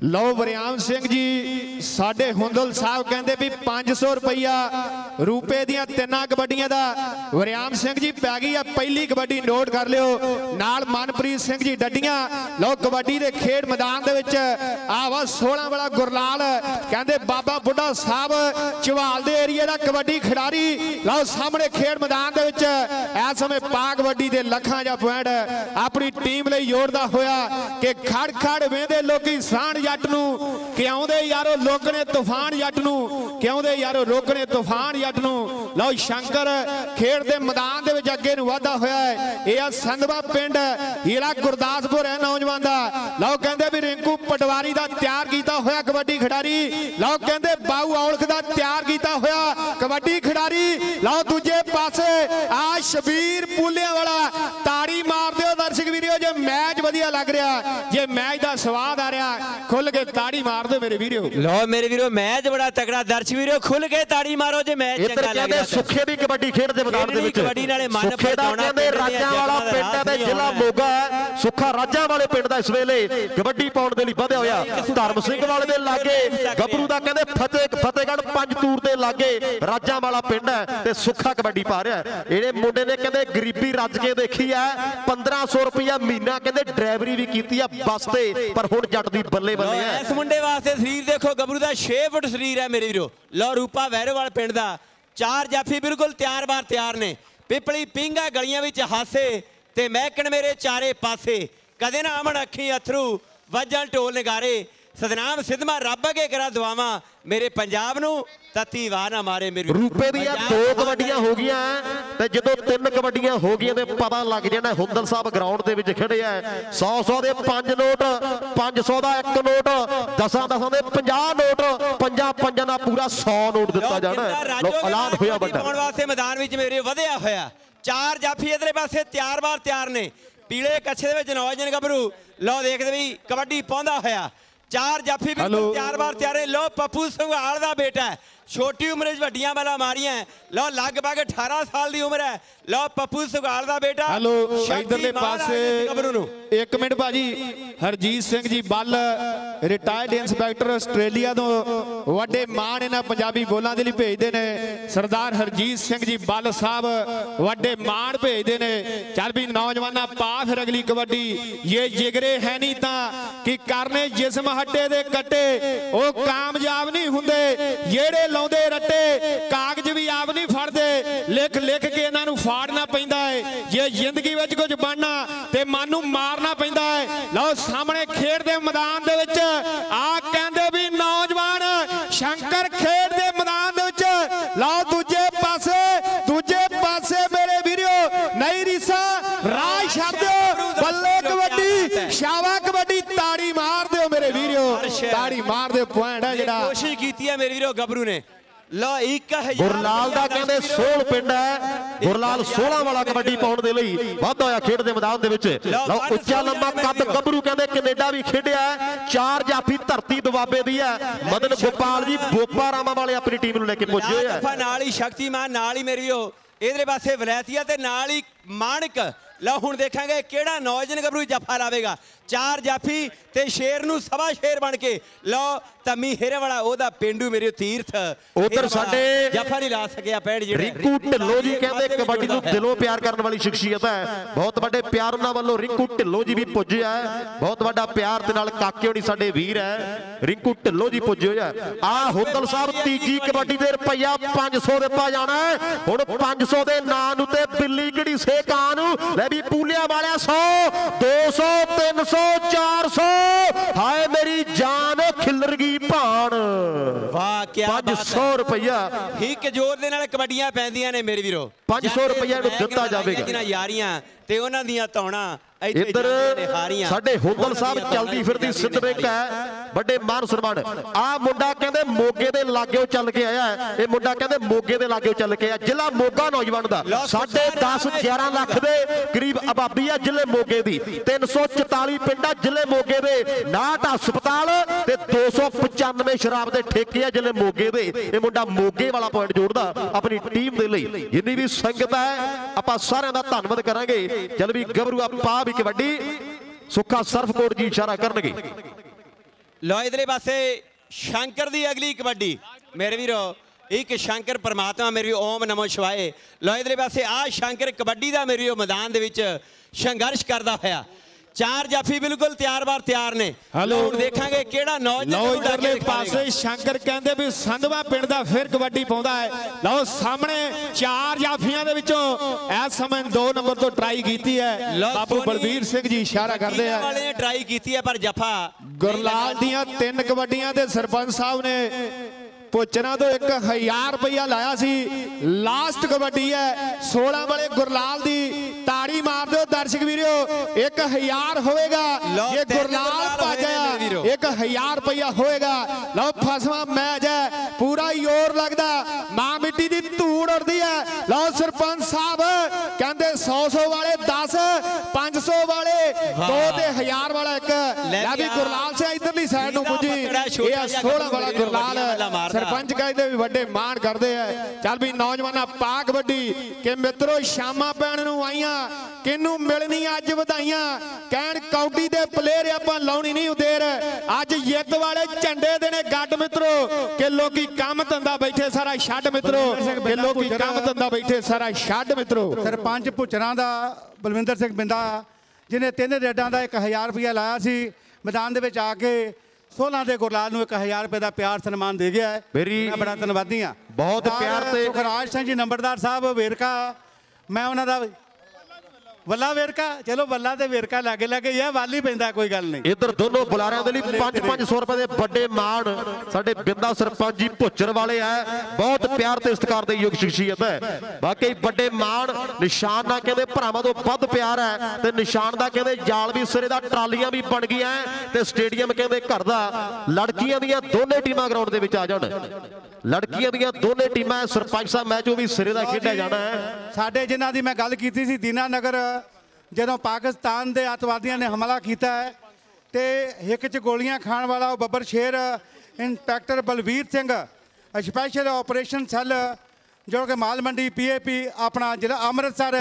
लो वरियाम सिंह जी साडे हुंदल साहब कहते भी 500 रुपया रूपे दियां 3 कबड्डियां दा वरियाम सिंह जी पै गई है पहली कबड्डी नोट कर लियो नाल मनप्रीत सिंह जी डड्डियां लो कबड्डी दे खेड मैदान दे विच आवा 16 वाला गुरलाल कहते बाबा बुढ़ा साहब चवाल दे एरिया दा कबड्डी खिडारी लो सामने खेड मैदान दे विच इस समय पा कबड्डी दे लखां जा पॉइंट अपनी टीम लई जोड़दा होया कि खड़ खड़ वेंदे लोकी साण जट नूं कि आउंदे यारो लोकने तूफान जट नूं कि आउंदे यारो रोकने तूफान जट नूं लो शंकर खेड दे मैदान दे विच अगे नूं वाधा होया है यह संधवा पिंड हीरा गुरदासपुर है नौजवान दा लो कहंदे भी रिंकू पटवारी दा तैयार कीता होया कबड्डी खिडारी लो कहंदे बाऊ औलख दा तैयार कीता होया कबड्डी खिडारी लो दूजे पासे आ शबीर पुलिया वाला ताड़ी मार दिओ दर्शक वीडियो जे मैच वधिया लग रहा जे मैच दा स्वाद आ रहा खुल के ताड़ी मार दो मेरे वीडियो लो मेरे वीडियो मैच बड़ा तगड़ा दर्शक वीडियो खुल के ताड़ी मारो जे मैच चंगा लग रहा सुखे दी कबड्डी खेड दे मैदान दे विच कबड्डी नाले मन सुखे दा कहंदे राजा वाला पिंड है जिला मोगा सुखा राजा वाले पिंड दा इस वेले कबड्डी पाउण दे लई ਵਧਿਆ ਹੋਇਆ ਧਰਮ ਸਿੰਘ ਵਾਲੇ ਦੇ ਲਾਗੇ ਗੱਭਰੂ ਦਾ ਕਹਿੰਦੇ ਫਤਿਹਗੜ੍ਹ ਪੰਜ ਤੂਰ ਦੇ ਲਾਗੇ ਰਾਜਾਂ ਵਾਲਾ ਪਿੰਡ ਹੈ ਤੇ ਸੁੱਖਾ ਕਬੱਡੀ ਪਾ ਰਿਹਾ ਇਹਦੇ ਮੁੰਡੇ ਨੇ ਕਹਿੰਦੇ ਗਰੀਬੀ ਰੱਜ ਕੇ ਦੇਖੀ ਆ 1500 ਰੁਪਇਆ ਮਹੀਨਾ ਕਹਿੰਦੇ ਡਰਾਈਵਰੀ ਵੀ ਕੀਤੀ ਆ ਬੱਸ ਤੇ ਪਰ ਹੁਣ ਜੱਟ ਦੀ ਬੱਲੇ ਬੱਲੇ ਹੈ ਇਸ ਮੁੰਡੇ ਵਾਸਤੇ ਸਰੀਰ ਦੇਖੋ ਗੱਭਰੂ ਦਾ 6 ਫੁੱਟ ਸਰੀਰ ਹੈ ਮੇਰੇ ਵੀਰੋ ਲੋ ਰੂਪਾ ਵੈਰੋਵਾਲ ਪਿੰਡ ਦਾ 4 ਜਾਫੀ ਬਿਲਕੁਲ ਤਿਆਰ-ਬਾਰ ਤਿਆਰ ਨੇ ਪਿਪਲੀ ਪਿੰਗਾ ਗਲੀਆਂ ਵਿੱਚ ਹਾਸੇ ਤੇ ਮਹਿਕਣ ਮੇਰੇ ਚਾਰੇ ਪਾਸੇ ਕਦੇ ਨਾ ਆਮਣ ਅੱਖੀ ਅਥਰੂ ਵਜਣ ਢੋਲ ਨਗਾਰੇ सतनाम सिद्धमा रब अगे करा दुआवां मेरे पंजाब नूं तत्ती वाह ना मारे मेरे रूपे दियां 2 कबड्डियां हो गईयां ते जदों 3 कबड्डियां हो गईयां ते पता लग जाना हुंदल साहब ग्राउंड दे विच खड़े आ 100 दे 5 नोट 500 दा 1 नोट 10 दे 50 नोट 5 दा पूरा 100 नोट दिता जाना लो ऐलान होया बड़ा पाउण वास्ते मैदान विच मेरे वधिया होया 4 जाफी इधरे पासे तैयार-बार तैयार ने पीले कच्छे दे विच नौजवान गभरू लो देखदे भी कबड्डी पाउंदा होया 4 जाफी भी तैयार-बार तैयार लो पप्पू संघाल दा बेटा है छोटी उम्र वड्डियां वाला मारियां लो लगभग 18 साल दी उम्र है लो पप्पू संघाल दा बेटा हेलो इधरले पासे एक मिनट भाजी हरजीत सिंह जी बल रिटायर्ड इंस्पैक्टर आस्ट्रेलिया तो वड्डे मान इन्हां पंजाबी बोलां दे लई भेजदे ने सरदार हरजीत सिंह जी बल साहब वड्डे मान भेजदे ने चल भी नौजवाना पा फिर अगली कबड्डी ये जिगरे है नहीं तां कि करने जिस्म हड्डे दे कट्टे ओ कामयाब नहीं हुंदे जेड़े लाउंदे रट्टे कागज भी आप नहीं फड़दे लिख लिख के इन्हां नूं फाड़ना पैंदा है जे जिंदगी विच कुछ बनना ते मन नूं मारना पैंदा है लो सामने खेड दे मैदान दे विच आ कहंदे भी नौजवान शंकर खेड दे मैदान दे विच लो दूजे पासे मेरे वीडियो नहीं रीसा राह छड्ड दिओ बल्ले कबड्डी शावा कबड्डी ताड़ी मार दिओ मेरे वीडियो ताड़ी मार दिओ पॉइंट है जेड़ा कोशिश कीती है मेरे वीडियो गबरू ने लो 1000 गुरलाल दा कहंदे 16 पिंड है गुरलाल 16 वाला कबड्डी पाउण दे लई वाधा होया खेड दे मैदान दे विच लो उच्चा लंबा कद गबरू कहंदे कनेडा भी खेडिया 4 जाफी धरती दुआबे दी है मदन गोपाल जी बोपा रामा वाले अपनी टीम नूं लेके पुजे है नाल ही शक्तिमान नाल ही मेरी इधरे पासे वलैतिया ते नाल ही माणक लो हुण देखांगे केड़ा नौजवान गबरू जफा लावेगा 4 जाफी ते शेर नूं सवा शेर बन के लो तमी हेरे वाला ओदा पेंडू मेरे तीर्थ उधर साडे जफा नहीं ला सकिया पैड़ जेड़े रिंकू ढिल्लो जी कहंदे कबड्डी नूं दिलों प्यार करने वाली शख्सियत है बहुत बड़े प्यार उन्हां वालों रिंकू ढिल्लो जी भी पुजे है बहुत बड़ा प्यार दे नाल काके होनी साडे वीर है रिंकू ढिल्लो जी पुजे होया आ हुंदल साहब तीजी कबड्डी दे रुपया 500 दिता जाना है हुण 500 दे नां नूं ते बिल्ली घड़ी से कां नूं ले भी पूलिया वाले 100 200 300 400 हाय मेरी जान खिलर गई भाण वाह क्या 500 रुपया ठीक जोर दे नाल कबड्डियां पैंदियां ने मेरे वीरो 500 रुपया नूं दिता जावेगा जिन्हां यारियां ते उन्हां दियां तौणा इधर साडे हुंदल साहब चलदी फिरदी सिद्ध बैंक है बड़े मान सन्मान आ मुंडा कहंदे मोगे दे लागेओ चल के आया ये मुंडा कहंदे मोगे दे लागेओ चल के आया जिला मोगा नौजवान दा 10.5-11 लाख दे करीब आबादी है जिले मोगे दी 344 पिंडा जिले मोगे दे 59 हस्पताल ते 295 शराब दे ठेके है जिले मोगे दे ये मुंडा मोगे वाला पॉइंट जोड़दा अपनी टीम दे लई जिन्नी भी संगत है आपां सारिआं दा धन्नवाद करांगे चल भी गबरू पा भी कबड्डी सुखा सर्फकोट जी इशारा करनगे लो इधरले पासे शंकर दी अगली कबड्डी मेरे वीरो एक शंकर परमात्मा मेरे ओम नमो शिवाय। लो इधरले पासे आ शंकर कबड्डी दा मेरे मैदान दे विच संघर्ष करदा होया। 4 जाफी बिल्कुल तैयार बार तैयार ने। हेलो देखांगे केड़ा नौजवान लो इधरले पासे शंकर कहंदे भी संधवा पिंड दा फिर कबड्डी पाउंदा है। लो सामने 4 जाफियां दे विचों इस समय 2 नंबर तो ट्राई कीती है। बाबू बलबीर सिंह जी इशारा करदे हैं वाले ने ट्राई कीती है पर जफा गुरलाल दियां 3 कबड्डियां दे सरपंच साहब ने पुचना तो 1000 रुपया लाया सी। लास्ट कबड्डी है 16 वाले गुरलाल दी ताड़ी मार दो दर्शक वीरो 1000 होएगा। ये गुरलाल पाजा 1000 रुपया होएगा। लो फसवा मैच है पूरा जोर लगदा मां मिट्टी दी धूड़ उड़दी है। लो सरपंच साहब कहंदे 100 वाले 10 500 वाले 2 ते 1000 वाला 1 लै भी गुरलाल से इधरली साइड नु पुजी ये 16 वाला गुरलाल सरपंच कहते भी बड़े मान करते हैं। चल भी नौजवाना पा कबड्डी के मित्रों शामा पैण नूं आईयां किनू मिलनी अज वधाइयां कहण कौडी दे प्लेयर आपां लाउणी नहीं देर अज जित वाले झंडे देने गड्ड मित्रों के लोकी काम धंधा बैठे सारा छड्ड मित्रों के लोकी काम धंधा बैठे सारा छड्ड मित्रों। सरपंच भुचना दा बलविंदर सिंह बिंदा जिन्हें 3 रेडां दा 1000 रुपया लाया सी मैदान दे विच आके 16 ਦੇ ਗੁਰਲਾਲ ਨੂੰ 1000 रुपये का प्यार सन्मान दे गया है। मेरी मैं बड़ा धन्यवादी हाँ बहुत प्यार से सुखराज सिंह जी नंबरदार साहब वेरका मैं उन्होंने वल्ला वेरका चलो वल्ला ते वेरका लागे लागे यह वाली पैंदा कोई गल नहीं। इधर दोनों बुलारियां दे लई 500 रुपए दे बड़े मान साडे बिंदा सरपंच जी भुच्चर वाले है बहुत प्यार ते सत्कार दे योग शख्सियत है। बाकी बड़े मान निशान ना कहंदे भरावां तो वध प्यार है ते निशान दा कहंदे जाल भी सिरे दा ट्रालियां भी बन गईयां ते स्टेडियम कहंदे घर दा लड़कियां दियां दोने टीमां ग्राउंड दे विच आ जाण लड़कियां दियां दोने टीमां सरपंच साहब मैच वो भी सिरे दा खेडिया जाना है। साडे जिन्हां दी मैं गल कीती सी दीनानगर ਜਦੋਂ पाकिस्तान के अतवादियों ने हमला किया है तो हिक च गोलियां खाण वाला बब्बर शेर inspector Balvir Singh special operation cell जो कि माल मंडी PAP अपना जिला अमृतसर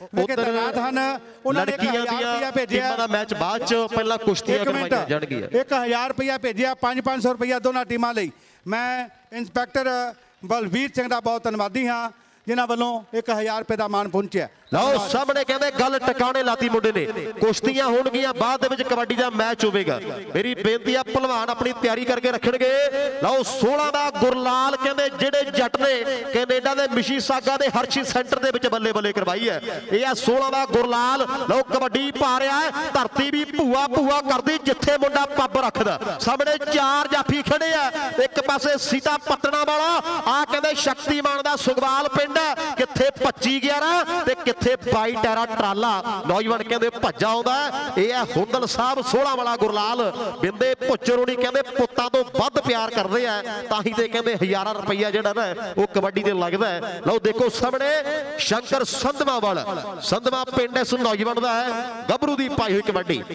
तैनात हैं उन्होंने 1000 भेजा मैच बाद च पहला कुश्तियां करवाईयां जाणगीआं 1000 रुपया भेजा 500 रुपया दोनों टीमां लई। मैं इंस्पैक्टर बलवीर सिंह का बहुत धन्यवादी हाँ जिन्होंने वालों 1000 रुपये का मान पहुंचा। ਲਓ ਸਾਹਮਣੇ ਕਹਿੰਦੇ ਗੱਲ ਟਿਕਾਣੇ ਲਾਤੀ ਮੁੰਡੇ ਨੇ ਕੁਸ਼ਤੀਆਂ ਹੋਣਗੀਆਂ ਬਾਅਦ ਦੇ ਵਿੱਚ ਕਬੱਡੀ ਦਾ ਮੈਚ ਹੋਵੇਗਾ। ਮੇਰੀ ਬੇਨਤੀ ਆ ਪਹਿਲਵਾਨ ਆਪਣੀ ਤਿਆਰੀ ਕਰਕੇ ਰੱਖਣਗੇ। ਲਓ 16 ਦਾ ਗੁਰਲਾਲ ਕਹਿੰਦੇ ਜਿਹੜੇ ਜੱਟ ਨੇ ਕੈਨੇਡਾ ਦੇ ਮਿਸ਼ੀਸਾਗਾ ਦੇ ਹਰਸ਼ੀ ਸੈਂਟਰ ਦੇ ਵਿੱਚ ਬੱਲੇ ਬੱਲੇ ਕਰਵਾਈ ਹੈ ਇਹ ਆ 16 ਦਾ ਗੁਰਲਾਲ। ਲਓ ਕਬੱਡੀ ਪਾ ਰਿਹਾ ਹੈ ਧਰਤੀ ਵੀ ਭੂਆ ਭੂਆ ਕਰਦੀ ਜਿੱਥੇ ਮੁੰਡਾ ਪੱਬ ਰੱਖਦਾ। ਸਾਹਮਣੇ 4 ਜਾਫੀ ਖੜੇ ਆ ਇੱਕ ਪਾਸੇ ਸੀਤਾ ਪੱਤਣਾ ਵਾਲਾ ਆ ਕਹਿੰਦੇ ਸ਼ਕਤੀਮਾਨ ਦਾ ਸੁਗਵਾਲ ਪਿੰਡ ਕਿੱਥੇ 25-11 ਤੇ ਕਿੱਥੇ 22 ਟਾਇਰਾ ਟਰਾਲਾ ਨੌਜਵਾਨ ਕਹਿੰਦੇ ਭੱਜਾ ਆਉਂਦਾ ਇਹ ਹੈ ਹੁੰਦਲ ਸਾਹਿਬ 16 ਵਾਲਾ ਗੁਰਲਾਲ ਬਿੰਦੇ ਭੁੱਚਰ ਹੋਣੀ ਕਹਿੰਦੇ ਪੁੱਤਾਂ ਤੋਂ ਵੱਧ ਪਿਆਰ ਕਰਦੇ ਆ ਤਾਂ ਹੀ ਤੇ ਕਹਿੰਦੇ ਹਜ਼ਾਰਾਂ ਰੁਪਈਆ ਜਿਹੜਾ ਨਾ ਉਹ ਕਬੱਡੀ ਤੇ ਲੱਗਦਾ। ਲਓ ਦੇਖੋ ਸਾਹਮਣੇ ਸ਼ੰਕਰ ਸੰਧਵਾ ਵਾਲਾ ਸੰਧਵਾ ਪਿੰਡ ਇਸ ਨੌਜਵਾਨ ਦਾ ਹੈ ਗੱਭਰੂ ਦੀ ਪਾਈ ਹੋਈ ਕਬੱਡੀ।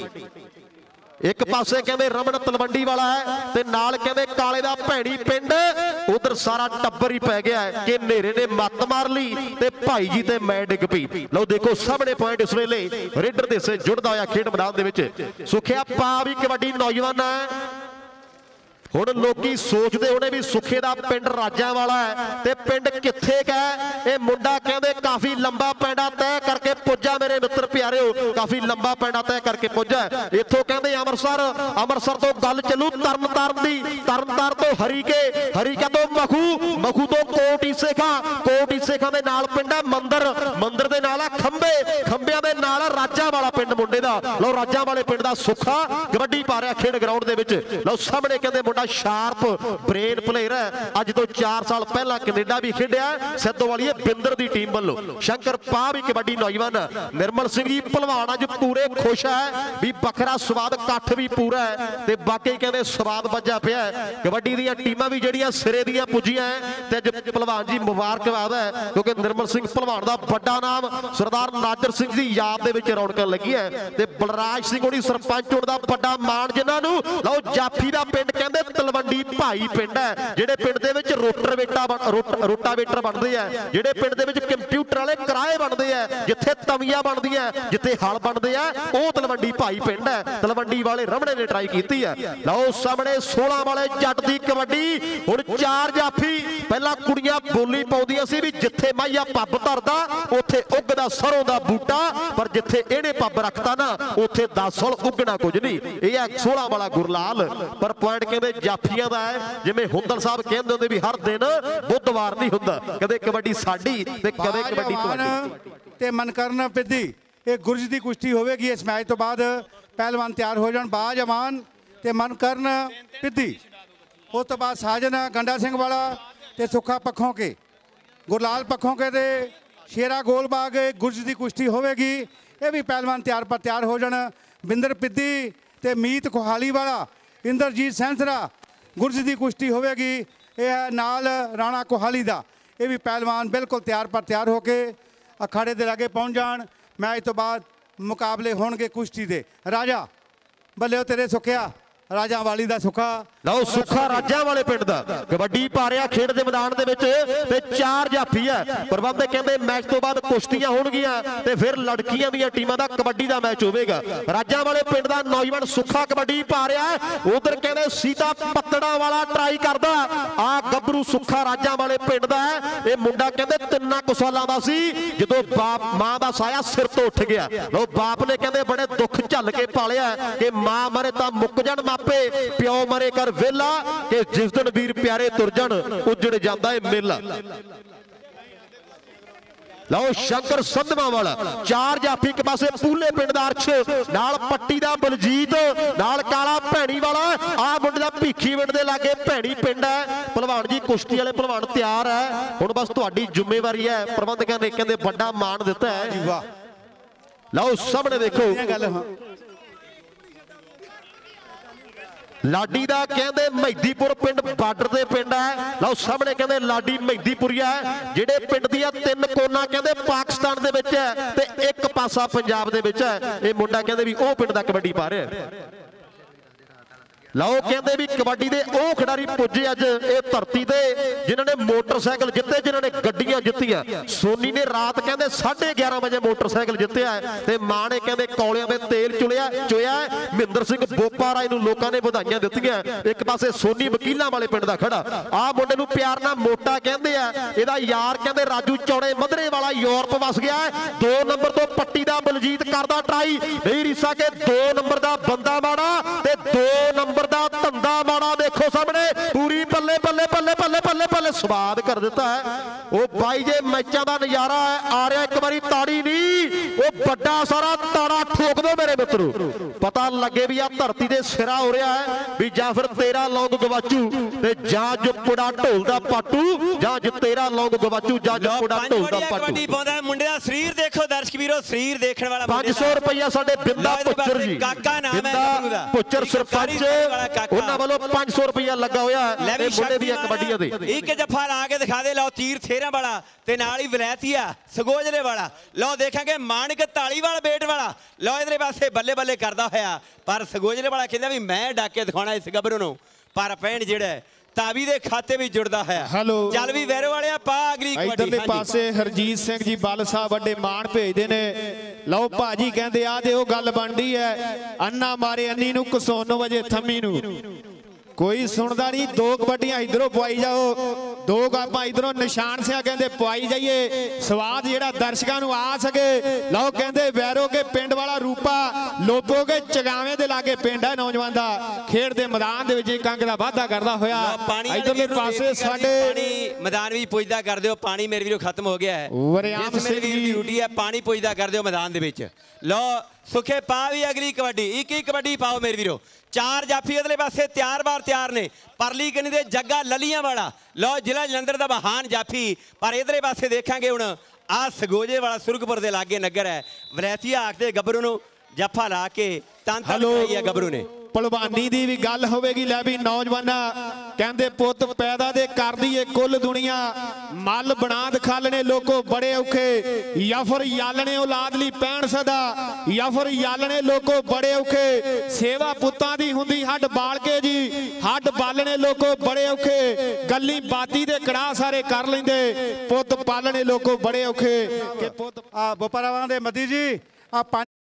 एक पासे कहते रमन तलवंडी वाला है ते नाल कहते काले दा भैणी पिंड उधर सारा टब्बर ही पै गया है कि नेरे ने मत मार ली ते भाई जी ते मैं डिग पई। लो देखो सामने पॉइंट इस वेले रेडर दे से जुड़दा होया खेड मैदान दे विच सुखिया पा भी कबड्डी नौजवान है। हुण लोकी सोचते होने भी सुखे दा पिंड राजा वाला है ते पिंड किथे का है। मुंडा कहते काफी लंबा पैंडा तय करके पुजा मेरे मित्र प्यारे हो काफी लंबा पैंडा तय करके पुजा इथों कहते अमृतसर अमृतसर तो गल चलू तरनतारन दी तरनतार तो हरीके तो मखू तो कोटी सेखा दे नाल पिंड है मंदिर मंदिर दे नाल खंबे खंबियां दे नाल राजा वाला पिंड मुंडे दा। लो राजा वाले पिंड दा सुखा कबड्डी पा रहा खेड ग्राउंड दे विच। लो सामने कहते शार्प ब्रेन प्लेयर है अज तो 4 साल पहला कनेडा भी खेडिया सिद्धो वाली बिंदर दी टीम वालों शंकर पा भी कबड्डी नौजवान निर्मल सिंह जी भलवान अज पूरे खुश है भी बखरा स्वाद कठ भी पूरा है ते बाकी कहते स्वाद बजा पिया कबड्डी दी टीमां भी जड़ियां सिरे दी पुजियां ते अज भलवान जी मुबारकबाद है क्योंकि निर्मल सिंह भलवान का बड़ा नाम सरदार नाजर सिंह की याद दे विच रौनक लगी ਹੈਗੀਆਂ ਤੇ ਬਲਰਾਜ ਸਿੰਘ ਹੋਣੀ ਸਰਪੰਚ ਹੋਣ ਦਾ ਵੱਡਾ ਮਾਣ ਜਿਨ੍ਹਾਂ ਨੂੰ। ਲਓ ਜਾਫੀ ਦਾ ਪਿੰਡ ਕਹਿੰਦੇ ਤਲਵੰਡੀ ਭਾਈ ਪਿੰਡ ਹੈ, ਜਿਹੜੇ ਪਿੰਡ ਦੇ ਵਿੱਚ ਰੋਟਾਵੇਟਰ ਬਣਦੇ ਆ, ਜਿਹੜੇ ਪਿੰਡ ਦੇ ਵਿੱਚ ਕੰਪਿਊਟਰ ਵਾਲੇ ਕਿਰਾਏ ਬਣਦੇ ਆ, ਜਿੱਥੇ ਤਵੀਆਂ ਬਣਦੀਆਂ, ਜਿੱਥੇ ਹਲ ਬਣਦੇ ਆ, ਉਹ ਤਲਵੰਡੀ ਭਾਈ ਪਿੰਡ ਹੈ। ਤਲਵੰਡੀ ਵਾਲੇ ਰਮਣੇ ਨੇ ਟਰਾਈ ਕੀਤੀ ਹੈ। ਲਓ ਸਾਹਮਣੇ 16 ਵਾਲੇ ਜੱਟ ਦੀ ਕਬੱਡੀ। ਹੁਣ 4 ਜਾਫੀ। ਪਹਿਲਾਂ ਕੁੜੀਆਂ ਬੋਲੀ ਪਾਉਂਦੀਆਂ ਸੀ ਵੀ ਜਿੱਥੇ ਮਾਈਆ ਪੱਬ ਧਰਦਾ ਉੱਥੇ ਉੱਗਦਾ ਸਰੋਂ ਦਾ ਬੂਟਾ, ਪਰ ਜਿੱਥੇ ਇਹਨੇ ਪੱਬ ਰੱਖਤਾ ਨਾ ਉੱਥੇ 10 ਸਾਲ ਉੱਗਣਾ ਕੁਝ ਨਹੀਂ। ਇਹ ਹੈ 16 ਵਾਲਾ ਗੁਰਲਾਲ। ਪਰ ਪੁਆਇੰਟ ਕਹਿੰਦੇ ਜਾਫੀਆਂ ਦਾ ਹੈ, ਜਿਵੇਂ ਹੁੰਦਲ ਸਾਹਿਬ ਕਹਿੰਦੇ ਹੁੰਦੇ ਵੀ ਹਰ ਦਿਨ ਬੁੱਧਵਾਰ ਨਹੀਂ ਹੁੰਦਾ, ਕਦੇ ਕਬੱਡੀ ਸਾਡੀ ਤੇ ਕਦੇ ਕਬੱਡੀ ਤੁਹਾਡੀ। ਤੇ ਮਨਕਰਨ ਪਿੱਦੀ ਇਹ ਗੁਰਜ ਦੀ ਕੁਸ਼ਤੀ ਹੋਵੇਗੀ। ਇਸ ਮੈਚ ਤੋਂ ਬਾਅਦ ਪਹਿਲਵਾਨ ਤਿਆਰ ਹੋ ਜਾਣ, ਬਾਜਵਾਨ ਤੇ ਮਨਕਰਨ ਪਿੱਦੀ। ਉਸ ਤੋਂ ਬਾਅਦ ਸਾਜਨ ਗੰਡਾ ਸਿੰਘ ਵਾਲਾ ਤੇ ਸੁੱਖਾ ਪੱਖੋਂ ਕੇ, ਗੁਰਲਾਲ ਪੱਖੋਂ ਕੇ ਤੇ ਸ਼ੇਰਾ ਗੋਲਬਾਗ ਗੁਰਜ ਦੀ ਕੁਸ਼ਤੀ ਹੋਵੇਗੀ। ਇਹ ਵੀ ਪਹਿਲਵਾਨ ਤਿਆਰ ਹੋ ਜਾਣ। ਬਿੰਦਰ ਪਿੱਦੀ ਤੇ ਮੀਤ ਕੋਹਾਲੀ ਵਾਲਾ, ਇੰਦਰਜੀਤ ਸੈਂਸਰਾ ਗੁਰਜ ਦੀ ਕੁਸ਼ਤੀ ਹੋਵੇਗੀ। ਇਹ ਨਾਲ ਰਾਣਾ ਕੋਹਾਲੀ ਦਾ। ਇਹ ਵੀ ਪਹਿਲਵਾਨ ਬਿਲਕੁਲ ਤਿਆਰ ਹੋ ਕੇ ਅਖਾੜੇ ਦੇ ਲਾਗੇ ਪਹੁੰਚ ਜਾਣ। ਮੈਚ ਤੋਂ ਬਾਅਦ ਮੁਕਾਬਲੇ ਹੋਣਗੇ ਕੁਸ਼ਤੀ ਦੇ। ਰਾਜਾ ਬੱਲਿਓ ਤੇਰੇ ਸੁੱਖਿਆ, ਰਾਜਾ ਵਾਲੀ ਦਾ ਸੁੱਖਾ। ਲਓ ਸੁੱਖਾ ਰਾਜਾ ਵਾਲੇ ਪਿੰਡ ਦਾ ਕਬੱਡੀ ਪਾ ਰਿਹਾ ਖੇਡ ਦੇ ਮੈਦਾਨ ਦੇ ਵਿੱਚ ਤੇ 4 ਜਾਫੀ ਹੈ। ਪ੍ਰਬੰਧਕ ਕਹਿੰਦੇ ਮੈਚ ਤੋਂ ਬਾਅਦ ਕੁਸ਼ਤੀਆਂ ਹੋਣਗੀਆਂ ਤੇ ਫਿਰ ਲੜਕੀਆਂ ਦੀਆਂ ਟੀਮਾਂ ਦਾ ਕਬੱਡੀ ਦਾ ਮੈਚ ਹੋਵੇਗਾ। ਰਾਜਾ ਵਾਲੇ ਪਿੰਡ ਦਾ ਨੌਜਵਾਨ ਸੁੱਖਾ ਕਬੱਡੀ ਪਾ ਰਿਹਾ। ਉਧਰ ਕਹਿੰਦੇ ਸੀਤਾ ਪੱਤੜਾ ਵਾਲਾ ਟਰਾਈ ਕਰਦਾ। ਆ ਗੱਭਰੂ ਸੁੱਖਾ ਰਾਜਾ ਵਾਲੇ ਪਿੰਡ ਦਾ। ਇਹ ਮੁੰਡਾ ਕਹਿੰਦੇ 3 ਕੁ ਸਾਲਾਂ ਦਾ ਸੀ ਜਦੋਂ ਮਾਂ ਦਾ ਸਾਇਆ ਸਿਰ ਤੋਂ ਉੱਠ ਗਿਆ। ਲਓ ਬਾਪ ਨੇ ਕਹਿੰਦੇ ਬੜੇ ਦੁੱਖ ਝੱਲ ਕੇ ਪਾਲਿਆ ਕਿ ਮਾਂ ਮਰੇ ਤਾਂ ਮੁੱਕ ਜਾਣ ਮਾਪੇ, ਪਿਓ ਮਰੇ ਕਰ ਵੇਲਾ, ਕਿ ਜਿਸ ਦਿਨ ਵੀਰ ਪਿਆਰੇ ਤੁਰ ਜਾਣ ਉਜੜ ਜਾਂਦਾ ਏ ਮੇਲਾ। ਲਓ ਸ਼ੰਕਰ ਸੰਧਵਾ ਵਾਲਾ 4 ਜਾਫੀ। ਇੱਕ ਪਾਸੇ ਪੂਲੇ ਪਿੰਡ ਦਾ ਅਰਸ਼, ਨਾਲ ਪੱਟੀ ਦਾ ਬਲਜੀਤ, ਨਾਲ ਕਾਲਾ ਭੈਣੀ ਵਾਲਾ। ਆ ਮੁੰਡੇ ਦਾ ਭੀਖੀ ਪਿੰਡ ਦੇ ਲਾਗੇ ਭੈਣੀ ਪਿੰਡ ਹੈ। ਭਲਵਾਨ ਜੀ ਕੁਸ਼ਤੀ ਵਾਲੇ ਭਲਵਾਨ ਤਿਆਰ ਹੈ। ਹੁਣ ਬਸ ਤੁਹਾਡੀ ਜ਼ਿੰਮੇਵਾਰੀ ਹੈ। ਪ੍ਰਬੰਧਕਾਂ ਨੇ ਕਹਿੰਦੇ ਵੱਡਾ ਮਾਣ ਦਿੱਤਾ ਹੈ। ਲਓ ਸਾਹਮਣੇ ਦੇਖੋ ਲਾਡੀ ਦਾ ਕਹਿੰਦੇ ਮਹਿਦੀਪੁਰ ਪਿੰਡ ਬਾਰਡਰ ਦੇ ਪਿੰਡ ਹੈ। ਲਓ ਸਾਹਮਣੇ ਕਹਿੰਦੇ ਲਾਡੀ ਮਹਿਦੀਪੁਰੀਆ ਜਿਹੜੇ ਪਿੰਡ ਦੀਆਂ 3 ਕੋਨਾ ਕਹਿੰਦੇ ਪਾਕਿਸਤਾਨ ਦੇ ਵਿੱਚ ਹੈ ਤੇ 1 ਪਾਸਾ ਪੰਜਾਬ ਦੇ ਵਿੱਚ ਹੈ। ਇਹ ਮੁੰਡਾ ਕਹਿੰਦੇ ਵੀ ਉਹ ਪਿੰਡ ਦਾ ਕਬੱਡੀ ਪਾ ਰਿਹਾ। ਲਓ ਕਹਿੰਦੇ ਵੀ ਕਬੱਡੀ ਦੇ ਉਹ ਖਿਡਾਰੀ ਪੁੱਜੇ ਅੱਜ ਇਹ ਧਰਤੀ ਤੇ ਜਿਨ੍ਹਾਂ ਨੇ ਮੋਟਰਸਾਈਕਲ ਜਿੱਤੇ, ਜਿਨ੍ਹਾਂ ਨੇ ਗੱਡੀਆਂ ਜਿੱਤੀਆਂ। ਸੋਨੀ ਨੇ ਰਾਤ ਕਹਿੰਦੇ 11:30 ਵਜੇ ਮੋਟਰਸਾਈਕਲ ਜਿੱਤਿਆ ਤੇ ਮਾਂ ਨੇ ਕਹਿੰਦੇ ਕੌਲਿਆਂ ਦੇ ਤੇਲ ਚੋਇਆ। ਮਹਿੰਦਰ ਸਿੰਘ ਬੋਪਾ ਰਾਏ ਨੂੰ ਲੋਕਾਂ ਨੇ ਵਧਾਈਆਂ ਦਿੱਤੀਆਂ। ਇੱਕ ਪਾਸੇ ਸੋਨੀ ਵਕੀਲਾਂ ਵਾਲੇ ਪਿੰਡ ਦਾ ਖੜਾ। ਆਹ ਮੁੰਡੇ ਨੂੰ ਪਿਆਰ ਨਾਲ ਮੋਟਾ ਕਹਿੰਦੇ ਆ। ਇਹਦਾ ਯਾਰ ਕਹਿੰਦੇ ਰਾਜੂ ਚੌੜੇ ਮਧਰੇ ਵਾਲਾ ਯੂਰਪ ਵਸ ਗਿਆ। 2 ਨੰਬਰ ਤੋਂ ਪੱਟੀ ਦਾ ਬਲਜੀਤ ਕਰਦਾ ਟਰਾਈ, ਨਹੀਂ ਰੀਸਾ ਕੇ 2 ਨੰਬਰ ਦਾ ਬੰਦਾ ਮਾੜਾ ਤੇ 2 ਨੰਬਰ ਦਾ ਧੰਦਾ ਮਾੜਾ। ਦੇਖੋ ਸਾਹਮਣੇ ਪੂਰੀ ਬੱਲੇ ਬੱਲੇ ਬੱਲੇ ਬੱਲੇ ਬੱਲੇ ਬੱਲੇ ਸਵਾਦ ਕਰ ਦਿੱਤਾ ਹੈ। ਉਹ ਬਾਈ ਜੇ ਮੈਚਾਂ ਦਾ ਨਜ਼ਾਰਾ ਆ ਰਿਹਾ। ਇੱਕ ਵਾਰੀ ਤਾੜੀ ਨਹੀਂ, ਉਹ ਵੱਡਾ ਸਾਰਾ ਤਾੜਾ ਠੋਕ ਦੋ ਮੇਰੇ ਮਿੱਤਰੋ, ਪਤਾ ਲੱਗੇ ਵੀ ਆ ਧਰਤੀ ਦੇ ਸਿਰਾ ਹੋ ਰਿਹਾ ਹੈ ਵੀ ਜਾਂ ਫਿਰ ਤੇਰਾ ਲੌਂਗ ਗਵਾਚੂ ਤੇ ਜਾਂ ਜੁਪੜਾ ਢੋਲ ਦਾ ਪਾਟੂ, ਜਾਂ ਜ ਤੇਰਾ ਲੌਂਗ ਗਵਾਚੂ ਜਾਂ ਜੁਪੜਾ ਢੋਲ ਦਾ ਪਾਟੂ। ਕਬੱਡੀ ਪਾਉਂਦਾ ਮੁੰਡੇ ਦਾ ਸਰੀਰ ਦੇਖੋ ਦਰਸ਼ਕ ਵੀਰੋ, ਸਰੀਰ ਦੇਖਣ ਵਾਲਾ 500 ਰੁਪਇਆ ਸਾਡੇ ਬਿੰਦਾ ਪੁੱਚਰ ਜੀ, ਕਾਕਾ ਨਾਮ ਹੈ ਗੱਭਰੂ ਦਾ, ਪੁੱਚਰ ਸਰਪੰਚ, ਉਹਨਾਂ ਵੱਲੋਂ 500 ਰੁਪਇਆ ਲੱਗਾ ਹੋਇਆ ਇਹ ਮੁੰਡੇ ਦੀਆਂ ਕਬੱਡੀਆਂ ਦੇ। ਇੱਕ ਜੱਫਾ ਲਾ ਕੇ ਦਿਖਾ ਦੇ। ਲਓ ਤੀਰ ਥੇਰਾਂ ਵਾਲਾ ਤੇ ਨਾਲ ਹੀ ਵਲੈਤੀਆ ਸਗੋਜਲੇ ਵਾਲਾ। ਲਓ ਦੇਖਾਂਗੇ ਮਾਨਕ ਢਾਲੀਵਾਲ ਬੇਟ ਵਾਲਾ। ਲਓ ਇਧਰੇ ਪਾਸੇ ਬੱਲੇ ਬੱਲੇ ਕਰਦਾ ਹੋਇਆ, ਪਰ ਸਗੋਜਲੇ ਵਾਲਾ ਕਹਿੰਦਾ ਵੀ ਮੈਂ ਡਾਕੇ ਦਿਖਾਉਣਾ ਇਸ ਗੱਭਰੂ ਨੂੰ। ਪਰ ਪੈਣ ਜਿਹੜਾ ਤਾਵੀ ਦੇ ਖਾਤੇ ਵੀ ਜੁੜਦਾ ਹੈ। ਚੱਲ ਵੀ ਵੈਰੋ ਵਾਲਿਆ ਪਾ ਅਗਲੀ ਕਬੱਡੀ। ਇਧਰਲੇ ਪਾਸੇ ਹਰਜੀਤ ਸਿੰਘ ਜੀ ਬੱਲ ਸਾਹਿਬ ਵੱਡੇ ਮਾਣ ਭੇਜਦੇ ਨੇ। ਲਓ ਭਾਜੀ ਕਹਿੰਦੇ ਆ ਤੇ ਉਹ ਗੱਲ ਬਣਦੀ ਹੈ, ਅੰਨਾ ਮਾਰੇ ਅੰਨੀ ਨੂੰ ਕਸੋਨੋ ਵਜੇ ਥੰਮੀ ਨੂੰ। ਕੋਈ ਸੁਣਦਾ ਨਹੀਂ। 2 ਕਬੱਡੀਆਂ ਇਧਰੋਂ ਪਵਾਈ ਜਾਓ, 2 ਆਪਾਂ ਇਧਰੋਂ ਨਿਸ਼ਾਨ ਸਿਆ ਕਹਿੰਦੇ ਪਵਾਈ ਜਾਈਏ, ਸਵਾਦ ਜਿਹੜਾ ਦਰਸ਼ਕਾਂ ਨੂੰ ਆ ਸਕੇ। ਲਓ ਕਹਿੰਦੇ ਵੈਰੋ ਕੇ ਪਿੰਡ ਵਾਲਾ ਰੂਪਾ ਲੋਬੋ ਕੇ ਚਗਾਵੇਂ ਦੇ ਲਾਗੇ ਪਿੰਡ ਹੈ ਨੌਜਵਾਨ ਦਾ। ਖੇਡ ਦੇ ਮੈਦਾਨ ਦੇ ਵਿੱਚ ਇੱਕ ਅੰਕ ਦਾ ਵਾਧਾ ਕਰਦਾ ਹੋਇਆ ਇਧਰਲੇ ਪਾਸੇ ਸਾਡੇ ਪਾਣੀ ਮੈਦਾਨ ਵੀ ਪੁੱਜਦਾ ਕਰ ਦਿਓ। ਪਾਣੀ ਮੇਰੇ ਵੀਰੋ ਖਤਮ ਹੋ ਗਿਆ ਹੈ। ਵਰਿਆਮ ਸਿੰਘ ਦੀ ਡਿਊਟੀ ਹੈ, ਪਾਣੀ ਪੁੱਜਦਾ ਕਰ ਦਿਓ ਮੈਦਾਨ ਦੇ ਵਿੱਚ। ਲਓ ਸੁਖੇ ਪਾ ਵੀ ਅਗਲੀ ਕਬੱਡੀ। ਇੱਕ ਕਬੱਡੀ ਪਾਓ ਮੇਰੇ ਵੀਰੋ। 4 ਜਾਫੀ ਅਗਲੇ ਪਾਸੇ ਤਿਆਰ ਨੇ। ਪਰਲੀ ਕਨੀ ਦੇ ਜੱਗਾ ਲਲੀਆਂ ਵਾਲਾ। ਲਓ ਜ਼ਿਲ੍ਹਾ ਜਲੰਧਰ ਦਾ ਮਹਾਨ ਜਾਫੀ। ਪਰ ਇਧਰੇ ਪਾਸੇ ਦੇਖਾਂਗੇ ਹੁਣ ਆ ਸਗੋਜੇ ਵਾਲਾ ਸੁਰਗਪੁਰ ਦੇ ਲਾਗੇ ਨਗਰ ਹੈ। ਵਲੈਤੀਆ ਆਖਦੇ ਗੱਭਰੂ ਨੂੰ ਜੱਫਾ ਲਾ ਕੇ ਤੰਤ ਲਾਈ ਹੈ ਗੱਭਰੂ ਨੇ। ਭਲਵਾਨੀ ਦੀ ਵੀ ਗੱਲ ਹੋਵੇਗੀ। ਲੈ ਵੀ ਨੌਜਵਾਨਾਂ ਕਹਿੰਦੇ ਪੁੱਤ ਪੈਦਾ ਦੇ ਕਰਦੀ ਏ ਕੁੱਲ ਦੁਨੀਆ ਮੱਲ ਬਣਾ ਦਿਖਾਲਣੇ ਲੋਕੋ ਬੜੇ ਔਖੇ ਯਫਰ ਯਾਲਣੇ ਔਲਾਦ ਲਈ ਪੈਣ ਸਦਾ ਯਫਰ ਯਾਲਣੇ ਲੋਕੋ ਬੜੇ ਔਖੇ ਸੇਵਾ ਪੁੱਤਾਂ ਦੀ ਹੁੰਦੀ ਹੱਡ ਬਾਲ ਕੇ ਜੀ ਹੱਡ ਬਾਲਣੇ ਲੋਕੋ ਬੜੇ ਔਖੇ ਗੱਲੀ ਬਾਤੀ ਦੇ ਕੜਾ ਸਾਰੇ ਕਰ ਲੈਂਦੇ ਪੁੱਤ ਪਾਲਣੇ ਲੋਕੋ ਬੜੇ ਔਖੇ ਕਿ ਪੁੱਤ ਬੋਪਰਾਵਾਂ ਦੇ ਮੱਦੀ ਜੀ ਆ